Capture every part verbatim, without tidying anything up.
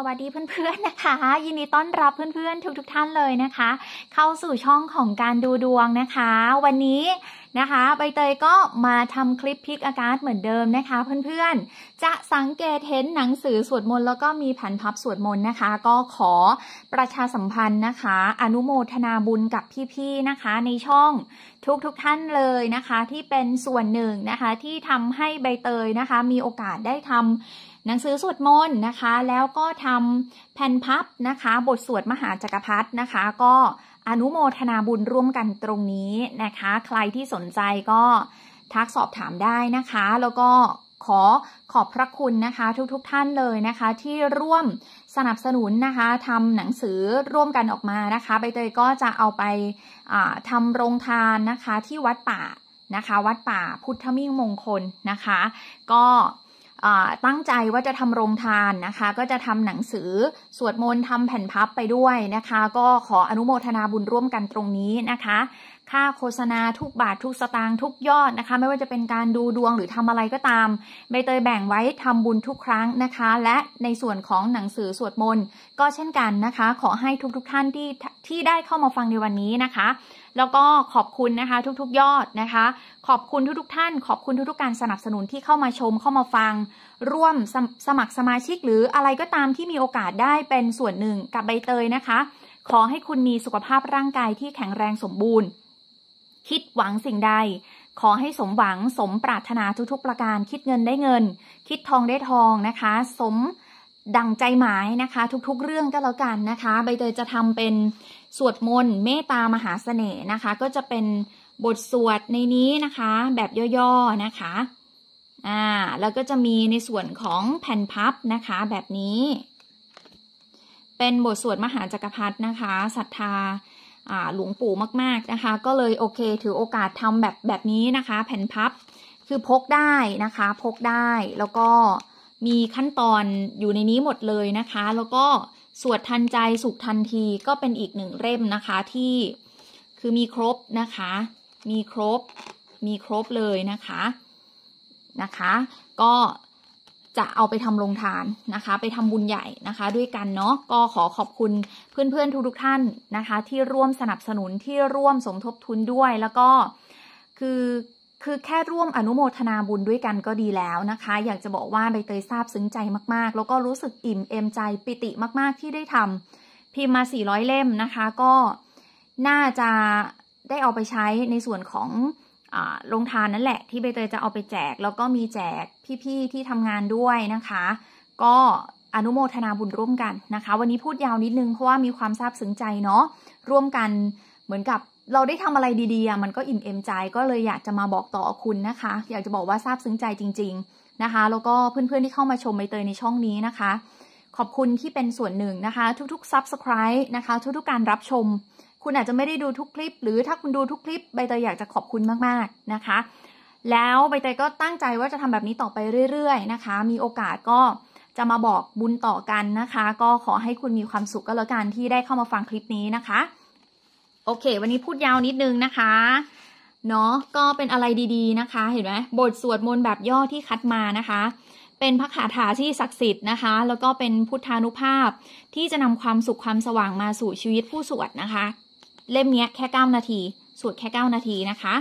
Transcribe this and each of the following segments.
วัสดีเพื่อนๆนะคะยินดีต้อนรับเพื่อนๆทุกๆท่านเลยนะคะเข้าสู่ช่องของการดูดวงนะคะวันนี้นะคะใบเตยก็มาทำคลิปพิกอากาศเหมือนเดิมนะคะเพื่อนๆจะสังเกตเห็นหนังสือสวดมนต์แล้วก็มีแผ่นพับสวดมนต์นะคะก็ขอประชาสัมพันธ์นะคะอนุโมทนาบุญกับพี่ๆนะคะในช่องทุกๆท่านเลยนะคะที่เป็นส่วนหนึ่งนะคะที่ทำให้ใบเตยนะคะมีโอกาสได้ทำหนังสือสวดมนต์นะคะแล้วก็ทำแผ่นพับนะคะบทสวดมหาจักรพรรดินะคะก็อนุโมทนาบุญร่วมกันตรงนี้นะคะใครที่สนใจก็ทักสอบถามได้นะคะแล้วก็ขอขอบพระคุณนะคะทุกๆ ท่านเลยนะคะที่ร่วมสนับสนุนนะคะทำหนังสือร่วมกันออกมานะคะใบเตยก็จะเอาไปทำโรงทานนะคะที่วัดป่านะคะวัดป่าพุทธมิ่งมงคลนะคะก็ตั้งใจว่าจะทำโรงทานนะคะก็จะทำหนังสือสวดมนต์ทำแผ่นพับไปด้วยนะคะก็ขออนุโมทนาบุญร่วมกันตรงนี้นะคะค่าโฆษณาทุกบาททุกสตางค์ทุกยอดนะคะไม่ว่าจะเป็นการดูดวงหรือทำอะไรก็ตามใบเตยแบ่งไว้ทำบุญทุกครั้งนะคะและในส่วนของหนังสือสวดมนต์ก็เช่นกันนะคะขอให้ทุกๆท่านที่ที่ได้เข้ามาฟังในวันนี้นะคะแล้วก็ขอบคุณนะคะทุกๆยอดนะคะขอบคุณทุกๆท่านขอบคุณทุกๆการสนับสนุนที่เข้ามาชมเข้ามาฟังร่วมส, สมัครสมาชิกหรืออะไรก็ตามที่มีโอกาสได้เป็นส่วนหนึ่งกับใบเตยนะคะขอให้คุณมีสุขภาพร่างกายที่แข็งแรงสมบูรณ์คิดหวังสิ่งใดขอให้สมหวังสมปรารถนาทุกๆประการคิดเงินได้เงินคิดทองได้ทองนะคะสมดั่งใจหมายนะคะทุกๆเรื่องก็แล้วกันนะคะใบเตยจะทำเป็นสวดมนต์เมตตามหาเสน่ห์นะคะก็จะเป็นบทสวดในนี้นะคะแบบย่อๆนะคะอ่าแล้วก็จะมีในส่วนของแผ่นพับนะคะแบบนี้เป็นบทสวดมหาจักรพรรดินะคะศรัทธาอ่าหลวงปู่มากๆนะคะก็เลยโอเคถือโอกาสทำแบบแบบนี้นะคะแผ่นพับคือพกได้นะคะพกได้แล้วก็มีขั้นตอนอยู่ในนี้หมดเลยนะคะแล้วก็สวดทันใจสุขทันทีก็เป็นอีกหนึ่งเล่มนะคะที่คือมีครบนะคะมีครบมีครบเลยนะคะนะคะก็จะเอาไปทำโรงทานนะคะไปทำบุญใหญ่นะคะด้วยกันเนาะก็ขอขอบคุณเพื่อนๆทุกๆท่านนะคะที่ร่วมสนับสนุนที่ร่วมสมทบทุนด้วยแล้วก็คือคือแค่ร่วมอนุโมทนาบุญด้วยกันก็ดีแล้วนะคะอยากจะบอกว่าใบเตยซาบซึ้งใจมากๆแล้วก็รู้สึกอิ่มเอมใจปิติมากๆที่ได้ทำพิมพ์มาสี่ร้อยเล่มนะคะก็น่าจะได้เอาไปใช้ในส่วนของโรงทานนั่นแหละที่ใบเตยจะเอาไปแจกแล้วก็มีแจกพี่ๆที่ทำงานด้วยนะคะก็อนุโมทนาบุญร่วมกันนะคะวันนี้พูดยาวนิดนึงเพราะว่ามีความซาบซึ้งใจเนาะร่วมกันเหมือนกับเราได้ทำอะไรดีๆมันก็อิ่มเอมใจก็เลยอยากจะมาบอกต่อคุณนะคะอยากจะบอกว่าซาบซึ้งใจจริงๆนะคะแล้วก็เพื่อนๆที่เข้ามาชมใบเตยในช่องนี้นะคะขอบคุณที่เป็นส่วนหนึ่งนะคะทุกๆ Subscribe นะคะทุกๆการรับชมคุณอาจจะไม่ได้ดูทุกคลิปหรือถ้าคุณดูทุกคลิปใบเตยอยากจะขอบคุณมากๆนะคะแล้วใบเตยก็ตั้งใจว่าจะทำแบบนี้ต่อไปเรื่อยๆนะคะมีโอกาสก็จะมาบอกบุญต่อกันนะคะก็ขอให้คุณมีความสุขก็แล้วกันที่ได้เข้ามาฟังคลิปนี้นะคะโอเควันนี้พูดยาวนิดนึงนะคะเนาะก็เป็นอะไรดีๆนะคะเห็นไหมบทสวดมนต์แบบย่อที่คัดมานะคะเป็นพระคาถาที่ศักดิ์สิทธิ์นะคะแล้วก็เป็นพุทธานุภาพที่จะนำความสุขความสว่างมาสู่ชีวิตผู้สวดนะคะเล่มนี้แค่เก้านาทีสวดแค่เก้านาทีนะคะ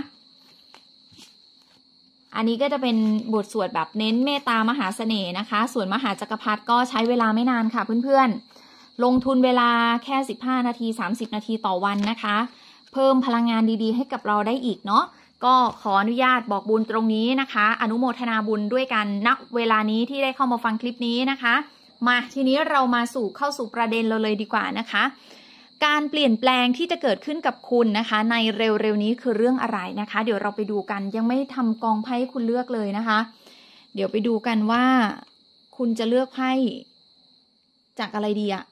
อันนี้ก็จะเป็นบทสวดแบบเน้นเมตตามหาเสน่ห์นะคะส่วนมหาจักรพรรดิก็ใช้เวลาไม่นานค่ะเพื่อนๆลงทุนเวลาแค่สิบห้านาทีสามสิบนาทีต่อวันนะคะเพิ่มพลังงานดีๆให้กับเราได้อีกเนาะก็ขออนุญาตบอกบุญตรงนี้นะคะอนุโมทนาบุญด้วยกันณเวลานี้ที่ได้เข้ามาฟังคลิปนี้นะคะมาทีนี้เรามาสู่เข้าสู่ประเด็นเราเลยดีกว่านะคะการเปลี่ยนแปลงที่จะเกิดขึ้นกับคุณนะคะในเร็วๆนี้คือเรื่องอะไรนะคะเดี๋ยวเราไปดูกันยังไม่ทำกองไพ่คุณเลือกเลยนะคะเดี๋ยวไปดูกันว่าคุณจะเลือกไพ่จากอะไรดีอะ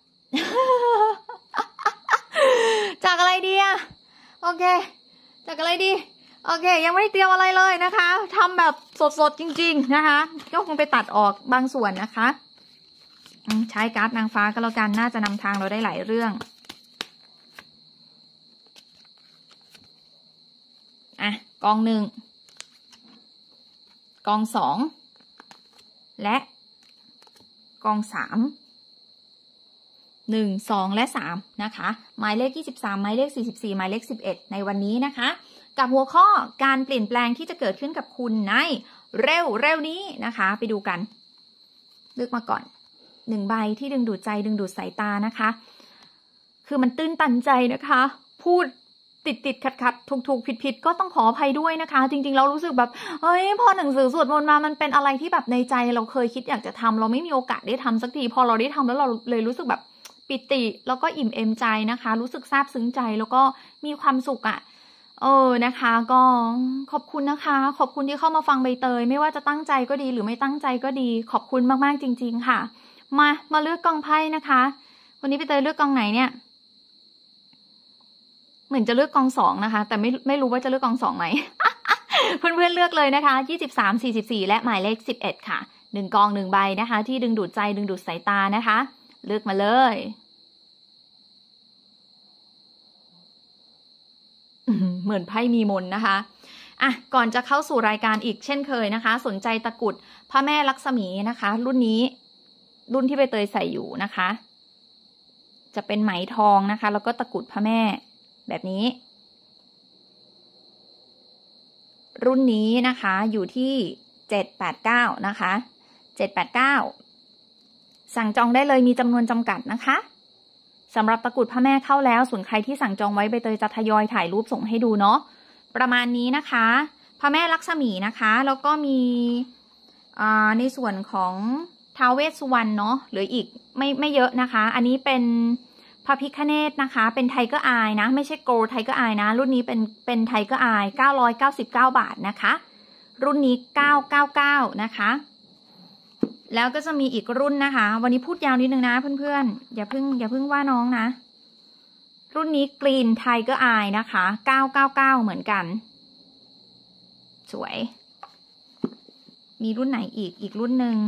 จากอะไรดีอะโอเคจากอะไรดีโอเคยังไม่ได้เตรียมอะไรเลยนะคะทำแบบสดๆจริงๆนะคะก็คงไปตัดออกบางส่วนนะคะใช้การ์ดนางฟ้าก็แล้วกันน่าจะนำทางเราได้หลายเรื่องอ่ะกองหนึ่งกองสองและกองสามหนึ่ง สอง และสามนะคะหมายเลขยี่สิบสามหมายเลขสี่สิบสี่หมายเลขสิบเอ็ดในวันนี้นะคะกับหัวข้อการเปลี่ยนแปลงที่จะเกิดขึ้นกับคุณในเร็วเร็วนี้นะคะไปดูกันเลือกมาก่อนหนึ่งใบที่ดึงดูดใจดึงดูดสายตานะคะคือมันตื้นตันใจนะคะพูดติดติดขัดขัดถูกถูกผิดผิดก็ต้องขออภัยด้วยนะคะจริงๆเรารู้สึกแบบเฮ้ยพอหนังสือสวดมนต์มามันเป็นอะไรที่แบบในใจเราเคยคิดอยากจะทำเราไม่มีโอกาสได้ทำสักทีพอเราได้ทำแล้วเราเลยรู้สึกแบบปิติแล้วก็อิ่มเอมใจนะคะรู้สึกซาบซึ้งใจแล้วก็มีความสุขอ่ะเออนะคะก็ขอบคุณนะคะขอบคุณที่เข้ามาฟังใบเตยไม่ว่าจะตั้งใจก็ดีหรือไม่ตั้งใจก็ดีขอบคุณมากๆจริงๆค่ะมามาเลือกกองไพ่นะคะวันนี้ใบเตยเลือกกองไหนเนี่ยเหมือนจะเลือกกองสองนะคะแต่ไม่ไม่รู้ว่าจะเลือกกองสองไหม เพื่อนๆเลือกเลยนะคะยี่สิบสาม สี่สิบสี่และหมายเลขสิบเอ็ดค่ะหนึ่งกองหนึ่งใบนะคะที่ดึงดูดใจดึงดูดสายตานะคะเลือกมาเลยเหมือนไพ่มีมนนะคะอ่ะก่อนจะเข้าสู่รายการอีกเช่นเคยนะคะสนใจตะกรุดพระแม่ลักษมีนะคะรุ่นนี้รุ่นที่ใบเตยใส่อยู่นะคะจะเป็นไหมทองนะคะแล้วก็ตะกรุดพระแม่แบบนี้รุ่นนี้นะคะอยู่ที่เจ็ดแปดเก้านะคะเจ็ดแปดเก้าสั่งจองได้เลยมีจำนวนจำกัดนะคะสำหรับตะกรุดพระแม่เข้าแล้วส่วนใครที่สั่งจองไว้ใบเตยจะทยอยถ่ายรูปส่งให้ดูเนาะประมาณนี้นะคะพระแม่ลักษมีนะคะแล้วก็มีในส่วนของท้าวเวสสุวรรณเนาะหรืออีกไม่ไม่เยอะนะคะอันนี้เป็นพระพิฆเนศนะคะเป็นไทเกอร์อายนะไม่ใช่โกลไทเกอร์อายนะรุ่นนี้เป็นเป็นไทเกอร์อายเก้าร้อยเก้าสิบเก้าบาทนะคะรุ่นนี้เก้าร้อยเก้าสิบเก้านะคะแล้วก็จะมีอีกรุ่นนะคะวันนี้พูดยาวนิดนึงนะเพื่อนๆอย่าเพิ่งอย่าเพิ่งว่าน้องนะรุ่นนี้กรีนไทเกอร์อายนะคะเก้าร้อยเก้าสิบเก้าเหมือนกันสวยมีรุ่นไหนอีกอีกรุ่นหนึ่ง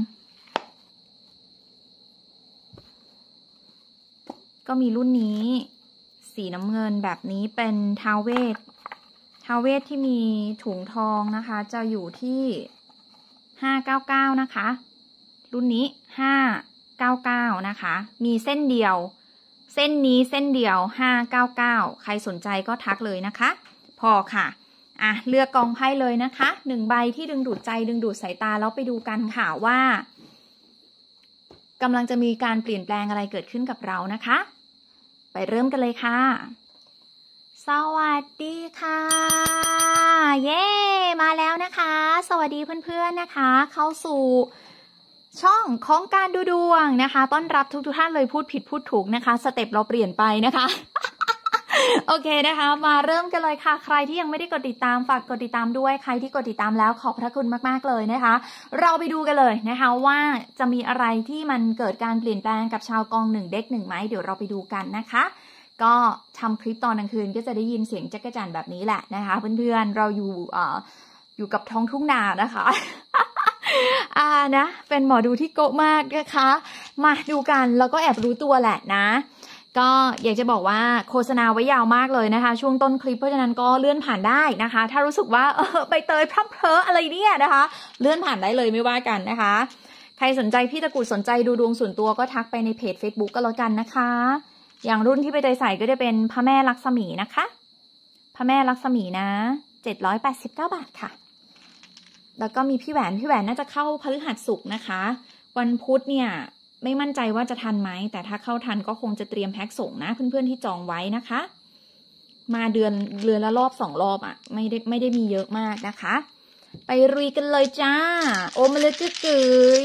ก็มีรุ่นนี้สีน้ำเงินแบบนี้เป็นท้าวเวสท้าวเวสที่มีถุงทองนะคะจะอยู่ที่ห้าร้อยเก้าสิบเก้านะคะรุ่นนี้ห้าร้อยเก้าสิบเก้านะคะมีเส้นเดียวเส้นนี้เส้นเดียวห้าร้อยเก้าสิบเก้าใครสนใจก็ทักเลยนะคะพอค่ะอ่ะเลือกกองไพ่เลยนะคะหนึ่งใบที่ดึงดูดใจดึงดูดสายตาแล้วไปดูกันค่ะว่ากำลังจะมีการเปลี่ยนแปลงอะไรเกิดขึ้นกับเรานะคะไปเริ่มกันเลยค่ะสวัสดีค่ะเย้มาแล้วนะคะสวัสดีเพื่อนๆนะคะเข้าสู่ช่องของการดูดวงนะคะต้อนรับทุกๆท่านเลยพูดผิดพูดถูกนะคะสเต็ปเราเปลี่ยนไปนะคะ โอเคนะคะมาเริ่มกันเลยค่ะใครที่ยังไม่ได้กดติดตามฝากกดติดตามด้วยใครที่กดติดตามแล้วขอบพระคุณมากๆเลยนะคะเราไปดูกันเลยนะคะว่าจะมีอะไรที่มันเกิดการเปลี่ยนแปลงกับชาวกองหนึ่งเด็กหนึ่งไหมเดี๋ยวเราไปดูกันนะคะก็ทำคลิปตอนกลางคืนก็จะได้ยินเสียงจักรจั่นแบบนี้แหละนะคะเพื่อนๆเราอยู่อ่าอยู่กับท้องทุ่งนานะคะ อ่านะเป็นหมอดูที่โก๊ะมากนะคะมาดูกันแล้วก็แอบรู้ตัวแหละนะก็อยากจะบอกว่าโฆษณาไว้ยาวมากเลยนะคะช่วงต้นคลิปเพราะฉะนั้นก็เลื่อนผ่านได้นะคะถ้ารู้สึกว่าเออใบเตยพร่ำเพ้ออะไรเนี่ยนะคะเลื่อนผ่านได้เลยไม่ว่ากันนะคะใครสนใจพี่ตะกรุดสนใจดูดวงส่วนตัวก็ทักไปในเพจ Facebook ก็แล้วกันนะคะอย่างรุ่นที่ใบเตยใส่ก็จะเป็นพระแม่ลักษมีนะคะพระแม่ลักษมีนะเจ็ดร้อยแปดสิบเก้าบาทค่ะแล้วก็มีพี่แหวนพี่แหวนน่าจะเข้าพฤหัสศุกร์นะคะวันพุธเนี่ยไม่มั่นใจว่าจะทันไหมแต่ถ้าเข้าทันก็คงจะเตรียมแพ็คส่งนะเพื่อนๆที่จองไว้นะคะมาเดือนเดือนละรอบสองรอบอ่ะไม่ได้ไม่ได้มีเยอะมากนะคะไปรุยกันเลยจ้าโอมเลยกึ๊ย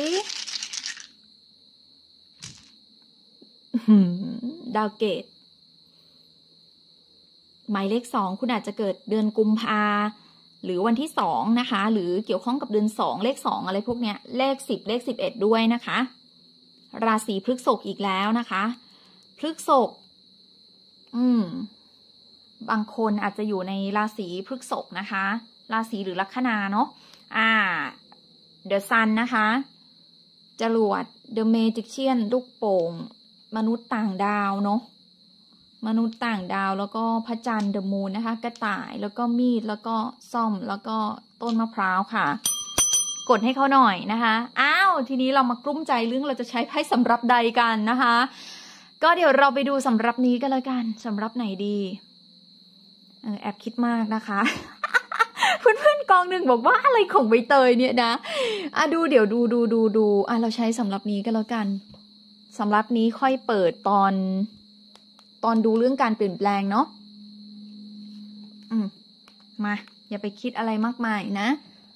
ดาวเกตหมายเลขสองคุณอาจจะเกิดเดือนกุมภาหรือวันที่สองนะคะหรือเกี่ยวข้องกับเดือนสองเลขสองอะไรพวกเนี้ยเลขสิบเลขสิบเอ็ดด้วยนะคะราศีพฤษภอีกแล้วนะคะพฤษภอืมบางคนอาจจะอยู่ในราศีพฤษภนะคะราศีหรือลัคนาเนาะอ่า The Sun นะคะจรวด The Magician ลูกโป่งมนุษย์ต่างดาวเนาะมนุษย์ต่างดาวแล้วก็พระจันทร์ The Moon นะคะกระต่ายแล้วก็มีดแล้วก็ซ่อมแล้วก็ต้นมะพร้าวค่ะกดให้เขาหน่อยนะคะอ้าวทีนี้เรามากลุ้มใจเรื่องเราจะใช้ไพ่สำรับใดกันนะคะก็เดี๋ยวเราไปดูสำหรับนี้กันเลยกันสำหรับไหนดีเออแอบคิดมากนะคะ เพื่อนๆกองหนึ่งบอกว่าอะไรของใบเตยเนี่ยนะอ่ะดูเดี๋ยวดูดูดูดูอ่ะเราใช้สำหรับนี้กันแล้วกันสำหรับนี้ค่อยเปิดตอนตอนดูเรื่องการเปลี่ยนแปลงเนาะอืมมาอย่าไปคิดอะไรมากมายนะ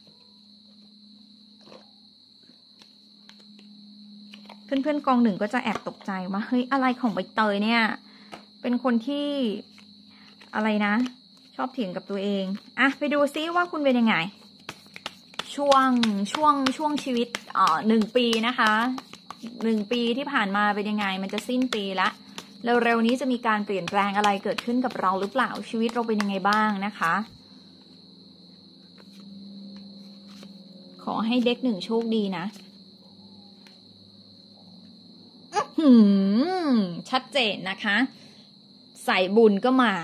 เพื่อนๆกองหนึ่งก็จะแอบตกใจว่าเฮ้ยอะไรของใบเตยเนี่ยเป็นคนที่อะไรนะชอบเถียงกับตัวเองอ่ะไปดูซิว่าคุณเป็นยังไงช่วงช่วงช่วงชีวิตอ่อหนึ่งปีนะคะหนึ่งปีที่ผ่านมาเป็นยังไงมันจะสิ้นปีละเร็วๆนี้จะมีการเปลี่ยนแปลงอะไรเกิดขึ้นกับเราหรือเปล่าชีวิตเราเป็นยังไงบ้างนะคะขอให้เด็กหนึ่งโชคดีนะหืมชัดเจนนะคะใส่บุญก็มา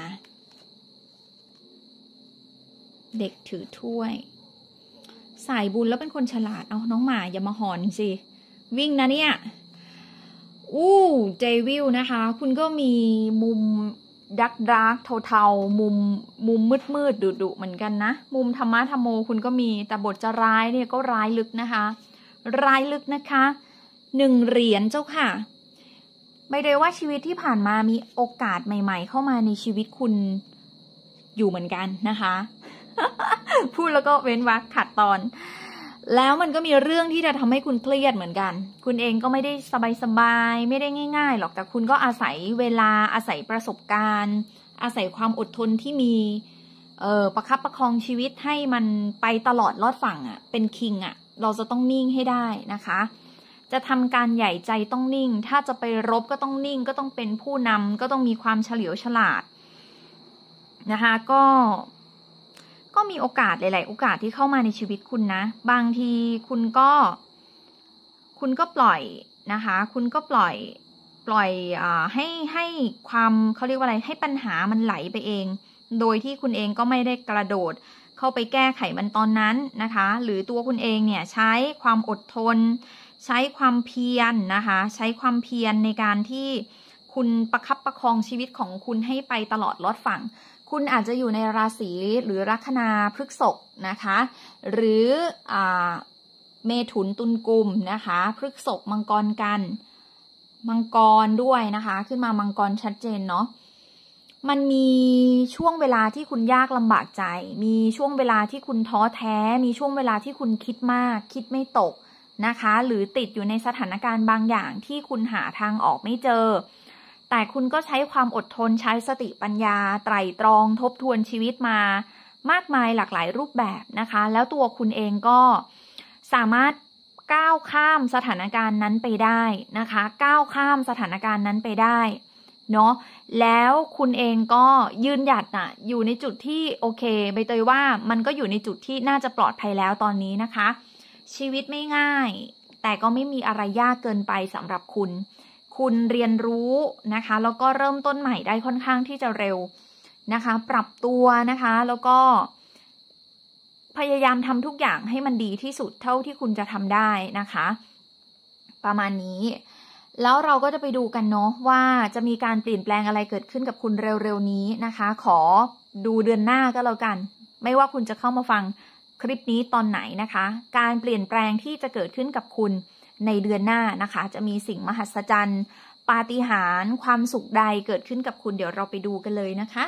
เด็กถือถ้วยสายบุญแล้วเป็นคนฉลาดเอาน้องหมาอย่ามาหอนสิวิ่งนะเนี่ยอู้เจวิลนะคะคุณก็มีมุมดักดักเทาๆมุมมุมมืดมืดดุดุเหมือนกันนะมุมธรรมะธรรมโมคุณก็มีแต่บทจะร้ายเนี่ยก็ร้ายลึกนะคะร้ายลึกนะคะหนึ่งเหรียญเจ้าค่ะไม่ได้ว่าชีวิตที่ผ่านมามีโอกาสใหม่ๆเข้ามาในชีวิตคุณอยู่เหมือนกันนะคะ พูดแล้วก็เว้นวรรคขัดตอนแล้วมันก็มีเรื่องที่จะทำให้คุณเครียดเหมือนกันคุณเองก็ไม่ได้สบายๆไม่ได้ง่ายๆหรอกแต่คุณก็อาศัยเวลาอาศัยประสบการณ์อาศัยความอดทนที่มีเอ่อประคับประคองชีวิตให้มันไปตลอดรอดฝั่งอ่ะเป็นคิงอ่ะเราจะต้องนิ่งให้ได้นะคะจะทำการใหญ่ใจต้องนิ่งถ้าจะไปรบก็ต้องนิ่งก็ต้องเป็นผู้นำก็ต้องมีความเฉลียวฉลาดนะคะก็ก็มีโอกาสหลายๆโอกาสที่เข้ามาในชีวิตคุณนะบางทีคุณก็คุณก็ปล่อยนะคะคุณก็ปล่อยปล่อยอ่าให้ให้ความเขาเรียกว่าอะไรให้ปัญหามันไหลไปเองโดยที่คุณเองก็ไม่ได้กระโดดเข้าไปแก้ไขมันตอนนั้นนะคะหรือตัวคุณเองเนี่ยใช้ความอดทนใช้ความเพียรนะคะใช้ความเพียรในการที่คุณประคับประคองชีวิตของคุณให้ไปตลอดรอดฝั่งคุณอาจจะอยู่ในราศีหรือลัคนาพฤษภนะคะหรืออ่าเมถุนตุลกุมนะคะพฤษภมังกรกันมังกรด้วยนะคะขึ้นมามังกรชัดเจนเนาะมันมีช่วงเวลาที่คุณยากลำบากใจมีช่วงเวลาที่คุณท้อแท้มีช่วงเวลาที่คุณคิดมากคิดไม่ตกนะคะหรือติดอยู่ในสถานการณ์บางอย่างที่คุณหาทางออกไม่เจอแต่คุณก็ใช้ความอดทนใช้สติปัญญาไตร่ตรองทบทวนชีวิตมามากมายหลากหลายรูปแบบนะคะแล้วตัวคุณเองก็สามารถก้าวข้ามสถานการณ์นั้นไปได้นะคะก้าวข้ามสถานการณ์นั้นไปได้เนาะแล้วคุณเองก็ยืนหยัดน่ะอยู่ในจุดที่โอเคใบเตยว่ามันก็อยู่ในจุดที่น่าจะปลอดภัยแล้วตอนนี้นะคะชีวิตไม่ง่ายแต่ก็ไม่มีอะไรยากเกินไปสำหรับคุณคุณเรียนรู้นะคะแล้วก็เริ่มต้นใหม่ได้ค่อนข้างที่จะเร็วนะคะปรับตัวนะคะแล้วก็พยายามทำทุกอย่างให้มันดีที่สุดเท่าที่คุณจะทำได้นะคะประมาณนี้แล้วเราก็จะไปดูกันเนาะว่าจะมีการเปลี่ยนแปลงอะไรเกิดขึ้นกับคุณเร็วๆนี้นะคะขอดูเดือนหน้าก็แล้วกันไม่ว่าคุณจะเข้ามาฟังคลิปนี้ตอนไหนนะคะการเปลี่ยนแปลงที่จะเกิดขึ้นกับคุณในเดือนหน้านะคะจะมีสิ่งมหัศจรรย์ปาฏิหาริย์ความสุขใดเกิดขึ้นกับคุณเดี๋ยวเราไปดูกันเลยนะคะ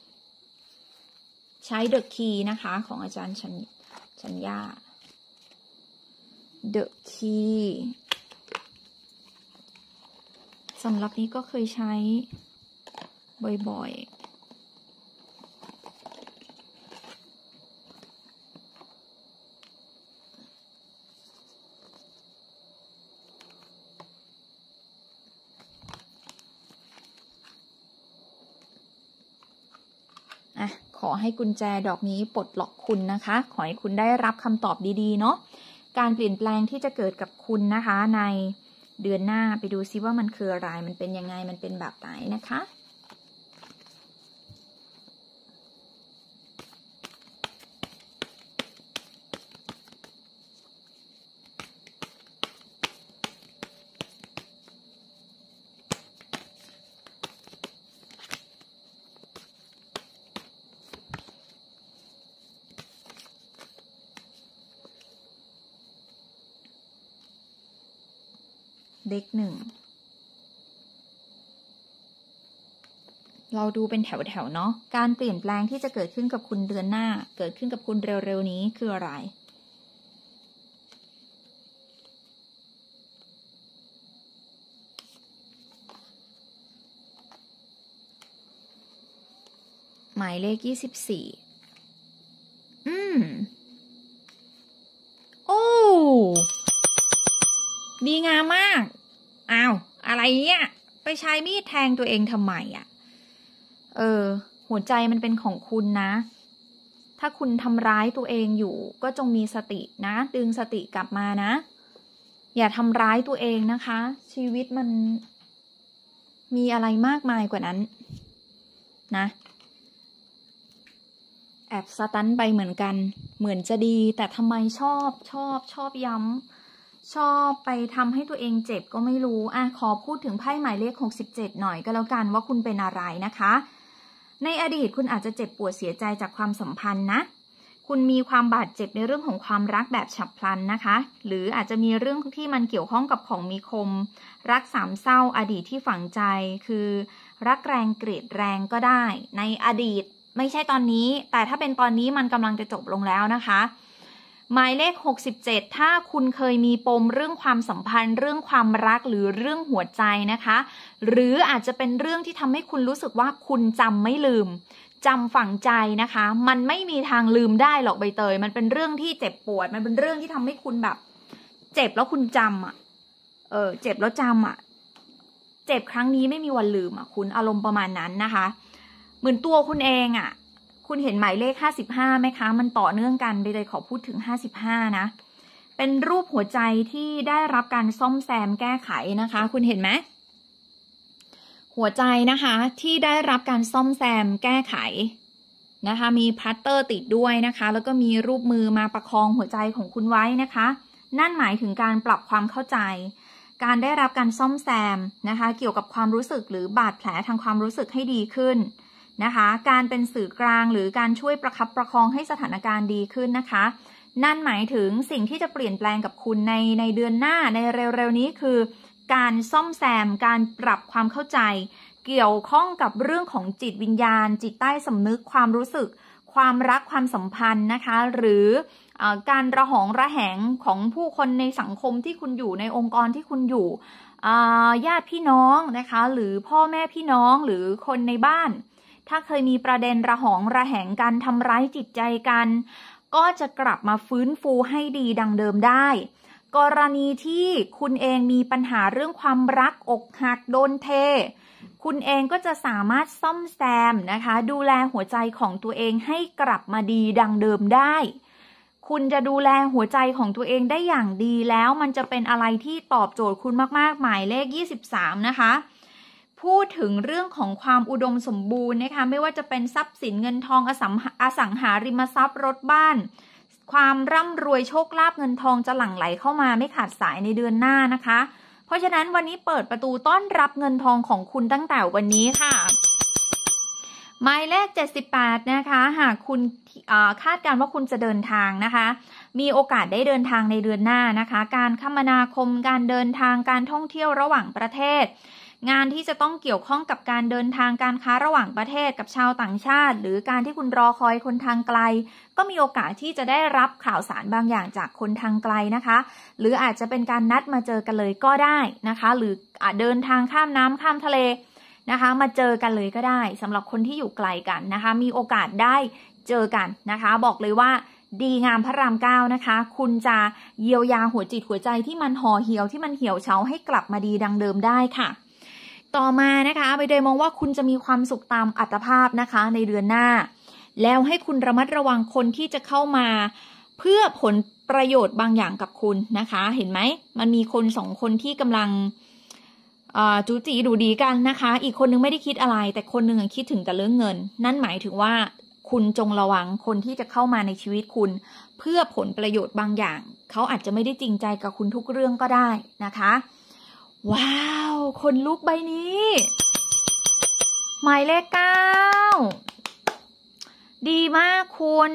ใช้ The Key นะคะของอาจารย์ชัญชัญญา The Key สำหรับนี้ก็เคยใช้บ่อยๆอ่ะขอให้กุญแจดอกนี้ปลดล็อกคุณนะคะขอให้คุณได้รับคำตอบดีๆเนาะการเปลี่ยนแปลงที่จะเกิดกับคุณนะคะในเดือนหน้าไปดูซิว่ามันคืออะไรมันเป็นยังไงมันเป็นแบบไหนนะคะเด็กหนึ่งเราดูเป็นแถวๆเนาะการเปลี่ยนแปลงที่จะเกิดขึ้นกับคุณเดือนหน้าเกิดขึ้นกับคุณเร็วๆนี้คืออะไรหมายเลขยี่สิบสี่อืมโอ้ดีงามมากอ้าวอะไรเนี่ยไปใช้มีดแทงตัวเองทำไมอ่ะเออหัวใจมันเป็นของคุณนะถ้าคุณทำร้ายตัวเองอยู่ก็จงมีสตินะดึงสติกลับมานะอย่าทำร้ายตัวเองนะคะชีวิตมันมีอะไรมากมายกว่านั้นนะแอบสตันไปเหมือนกันเหมือนจะดีแต่ทำไมชอบชอบชอบย้ำชอบไปทำให้ตัวเองเจ็บก็ไม่รู้อ่ะขอพูดถึงไพ่หมายเลขหกสิบเจ็ดหน่อยก็แล้วกันว่าคุณเป็นอะไรนะคะในอดีตคุณอาจจะเจ็บปวดเสียใจจากความสัมพันธ์นะคุณมีความบาดเจ็บในเรื่องของความรักแบบฉับพลันนะคะหรืออาจจะมีเรื่องที่มันเกี่ยวข้องกับของมีคมรักสามเศร้าอดีตที่ฝังใจคือรักแรงเกลียดแรงก็ได้ในอดีตไม่ใช่ตอนนี้แต่ถ้าเป็นตอนนี้มันกำลังจะจบลงแล้วนะคะหมายเลขหกสิบเจ็ดถ้าคุณเคยมีปมเรื่องความสัมพันธ์เรื่องความรักหรือเรื่องหัวใจนะคะหรืออาจจะเป็นเรื่องที่ทำให้คุณรู้สึกว่าคุณจำไม่ลืมจำฝังใจนะคะมันไม่มีทางลืมได้หรอกใบเตยมันเป็นเรื่องที่เจ็บปวดมันเป็นเรื่องที่ทำให้คุณแบบเจ็บแล้วคุณจำอ่ะเออเจ็บแล้วจำอ่ะเจ็บครั้งนี้ไม่มีวันลืมอ่ะคุณอารมณ์ประมาณนั้นนะคะเหมือนตัวคุณเองอ่ะคุณเห็นหมายเลขห้าสิบห้าไหมคะมันต่อเนื่องกันไปเลยขอพูดถึงห้าสิบห้านะเป็นรูปหัวใจที่ได้รับการซ่อมแซมแก้ไขนะคะคุณเห็นไหมหัวใจนะคะที่ได้รับการซ่อมแซมแก้ไขนะคะมีพลาสเตอร์ติดด้วยนะคะแล้วก็มีรูปมือมาประคองหัวใจของคุณไว้นะคะนั่นหมายถึงการปรับความเข้าใจการได้รับการซ่อมแซมนะคะเกี่ยวกับความรู้สึกหรือบาดแผลทางความรู้สึกให้ดีขึ้นนะคะการเป็นสื่อกลางหรือการช่วยประคับประคองให้สถานการณ์ดีขึ้นนะคะนั่นหมายถึงสิ่งที่จะเปลี่ยนแปลงกับคุณในในเดือนหน้าในเร็วๆนี้คือการซ่อมแซมการปรับความเข้าใจเกี่ยวข้องกับเรื่องของจิตวิญญาณจิตใต้สำนึกความรู้สึกความรักความสัมพันธ์นะคะหรือการระหองระแหงของผู้คนในสังคมที่คุณอยู่ในองค์กรที่คุณอยู่ญาติพี่น้องนะคะหรือพ่อแม่พี่น้องหรือคนในบ้านถ้าเคยมีประเด็นระหองระแหงกันทำร้ายจิตใจกันก็จะกลับมาฟื้นฟูให้ดีดังเดิมได้กรณีที่คุณเองมีปัญหาเรื่องความรักอกหักโดนเทคุณเองก็จะสามารถซ่อมแซมนะคะดูแลหัวใจของตัวเองให้กลับมาดีดังเดิมได้คุณจะดูแลหัวใจของตัวเองได้อย่างดีแล้วมันจะเป็นอะไรที่ตอบโจทย์คุณมากๆหมายเลขยี่สิบสามนะคะพูดถึงเรื่องของความอุดมสมบูรณ์นะคะไม่ว่าจะเป็นทรัพย์สินเงินทองอสังอสังหาริมทรัพย์รถบ้านความร่ำรวยโชคลาภเงินทองจะหลั่งไหลเข้ามาไม่ขาดสายในเดือนหน้านะคะเพราะฉะนั้นวันนี้เปิดประตูต้อนรับเงินทองของคุณตั้งแต่วันนี้ค่ะหมายเลขเจ็ดสิบแปดนะคะหากคุณคาดการณ์ว่าคุณจะเดินทางนะคะมีโอกาสได้เดินทางในเดือนหน้านะคะการคมนาคมการเดินทางการท่องเที่ยวระหว่างประเทศงานที่จะต้องเกี่ยวข้องกับการเดินทางการค้าระหว่างประเทศกับชาวต่างชาติหรือการที่คุณรอคอยคนทางไกลก็มีโอกาสที่จะได้รับข่าวสารบางอย่างจากคนทางไกลนะคะหรืออาจจะเป็นการนัดมาเจอกันเลยก็ได้นะคะหรือเดินทางข้ามน้ำข้ามทะเลนะคะมาเจอกันเลยก็ได้สำหรับคนที่อยู่ไกลกันนะคะมีโอกาสได้เจอกันนะคะบอกเลยว่าดีงามพระรามเก้านะคะคุณจะเยียวยาหัวจิตหัวใจที่มันห่อเหี่ยวที่มันเหี่ยวเฉาให้กลับมาดีดังเดิมได้ค่ะต่อมานะคะใบเตยมองว่าคุณจะมีความสุขตามอัตภาพนะคะในเดือนหน้าแล้วให้คุณระมัดระวังคนที่จะเข้ามาเพื่อผลประโยชน์บางอย่างกับคุณนะคะเห็นไหมมันมีคนสองคนที่กำลังจูจีดูดีกันนะคะอีกคนนึงไม่ได้คิดอะไรแต่คนนึงคิดถึงแต่เรื่องเงินนั่นหมายถึงว่าคุณจงระวังคนที่จะเข้ามาในชีวิตคุณเพื่อผลประโยชน์บางอย่างเขาอาจจะไม่ได้จริงใจกับคุณทุกเรื่องก็ได้นะคะว้าวคนลุกใบนี้หมายเลขเก้าดีมากคุณ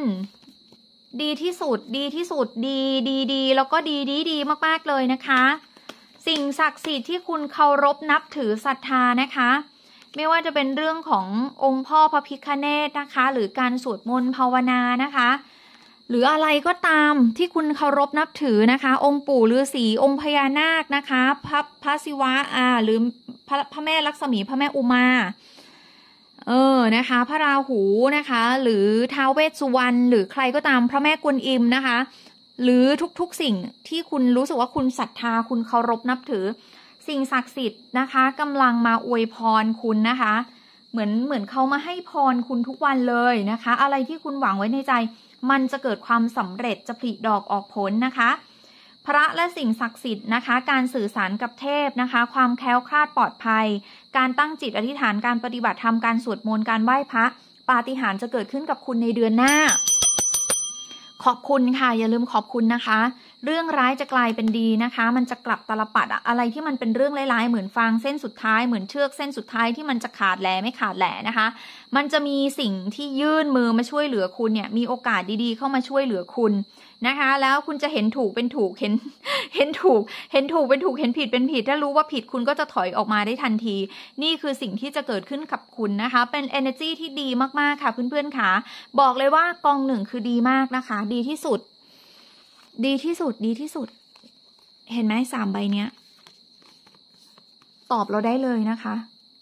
ดีที่สุดดีที่สุดดีดีดีแล้วก็ดีดีดีมากๆเลยนะคะสิ่งศักดิ์สิทธิ์ที่คุณเคารพนับถือศรัทธานะคะไม่ว่าจะเป็นเรื่องขององค์พ่อพระพิฆเนศนะคะหรือการสวดมนต์ภาวนานะคะหรืออะไรก็ตามที่คุณเคารพนับถือนะคะองค์ปู่ฤาษีองค์พญานาคนะคะพระพระศิวะอ่าหรือพระพระแม่ลักษมีพระแม่อุมาเออนะคะพระราหูนะคะหรือท้าวเวสสุวรรณหรือใครก็ตามพระแม่กวนอิมนะคะหรือทุกๆสิ่งที่คุณรู้สึกว่าคุณศรัทธาคุณเคารพนับถือสิ่งศักดิ์สิทธิ์นะคะกำลังมาอวยพรคุณนะคะเหมือนเหมือนเขามาให้พรคุณทุกวันเลยนะคะอะไรที่คุณหวังไว้ในใจมันจะเกิดความสำเร็จจะผลิดอกออกผลนะคะพระและสิ่งศักดิ์สิทธิ์นะคะการสื่อสารกับเทพนะคะความแคล้วคลาดปลอดภัยการตั้งจิตอธิษฐานการปฏิบัติธรรมการสวดมนต์การไหว้พระปาฏิหาริย์จะเกิดขึ้นกับคุณในเดือนหน้าขอบคุณค่ะอย่าลืมขอบคุณนะคะเรื่องร้ายจะกลายเป็นดีนะคะมันจะกลับตลปัดอะอะไรที่มันเป็นเรื่องร้ายๆเหมือนฟางเส้นสุดท้ายเหมือนเชือกเส้นสุดท้ายที่มันจะขาดแหล่ไม่ขาดแหล่นะคะมันจะมีสิ่งที่ยื่นมือมาช่วยเหลือคุณเนี่ยมีโอกาสดีๆเข้ามาช่วยเหลือคุณนะคะแล้วคุณจะเห็นถูกเป็นถูกเห็นเห็นถูกเห็นถูกเป็นถูกเห็นผิดเป็นผิดถ้ารู้ว่าผิดคุณก็จะถอยออกมาได้ทันทีนี่คือสิ่งที่จะเกิดขึ้นกับคุณนะคะเป็น energy ที่ดีมากๆค่ะเพื่อนๆค่ะบอกเลยว่ากองหนึ่งคือดีมากนะคะดีที่สุดดีที่สุดดีที่สุดเห็นไหมสามใบเนี้ยตอบเราได้เลยนะคะ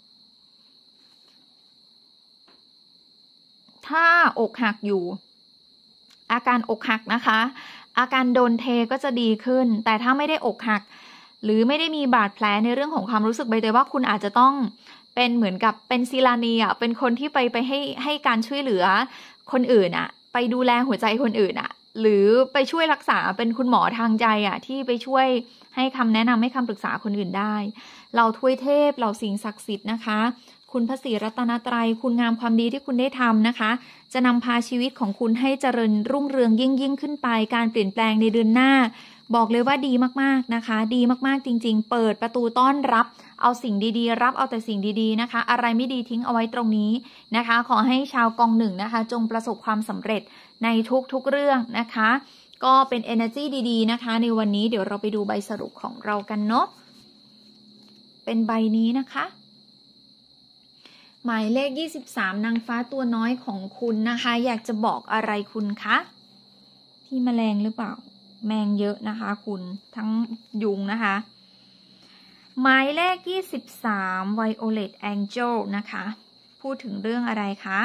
ถ้าอกหักอยู่อาการอกหักนะคะอาการโดนเทก็จะดีขึ้นแต่ถ้าไม่ได้อกหักหรือไม่ได้มีบาดแผลในเรื่องของความรู้สึกใบเตยว่าคุณอาจจะต้องเป็นเหมือนกับเป็นศิลานีอ่ะเป็นคนที่ไปไปให้ให้การช่วยเหลือคนอื่นอ่ะไปดูแลหัวใจคนอื่นอ่ะหรือไปช่วยรักษาเป็นคุณหมอทางใจอ่ะที่ไปช่วยให้คำแนะนำให้คำปรึกษาคนอื่นได้เราทวยเทพเราสิ่งศักดิ์สิทธิ์นะคะคุณพระศรีรัตนตรัยคุณงามความดีที่คุณได้ทำนะคะจะนำพาชีวิตของคุณให้เจริญรุ่งเรืองยิ่งยิ่งขึ้นไปการเปลี่ยนแปลงในเดือนหน้าบอกเลยว่าดีมากๆนะคะดีมากๆจริงๆเปิดประตูต้อนรับเอาสิ่งดีๆรับเอาแต่สิ่งดีๆนะคะอะไรไม่ดีทิ้งเอาไว้ตรงนี้นะคะขอให้ชาวกองหนึ่งนะคะจงประสบความสำเร็จในทุกๆเรื่องนะคะก็เป็น energy ดีๆนะคะในวันนี้เดี๋ยวเราไปดูใบสรุปของเรากันเนาะเป็นใบนี้นะคะหมายเลขยี่สิบสามนางฟ้าตัวน้อยของคุณนะคะอยากจะบอกอะไรคุณคะที่แมลงหรือเปล่าแมงเยอะนะคะคุณทั้งยุงนะคะหมายเลขยี่สิบสาม Violet Angel นะคะพูดถึงเรื่องอะไรคะ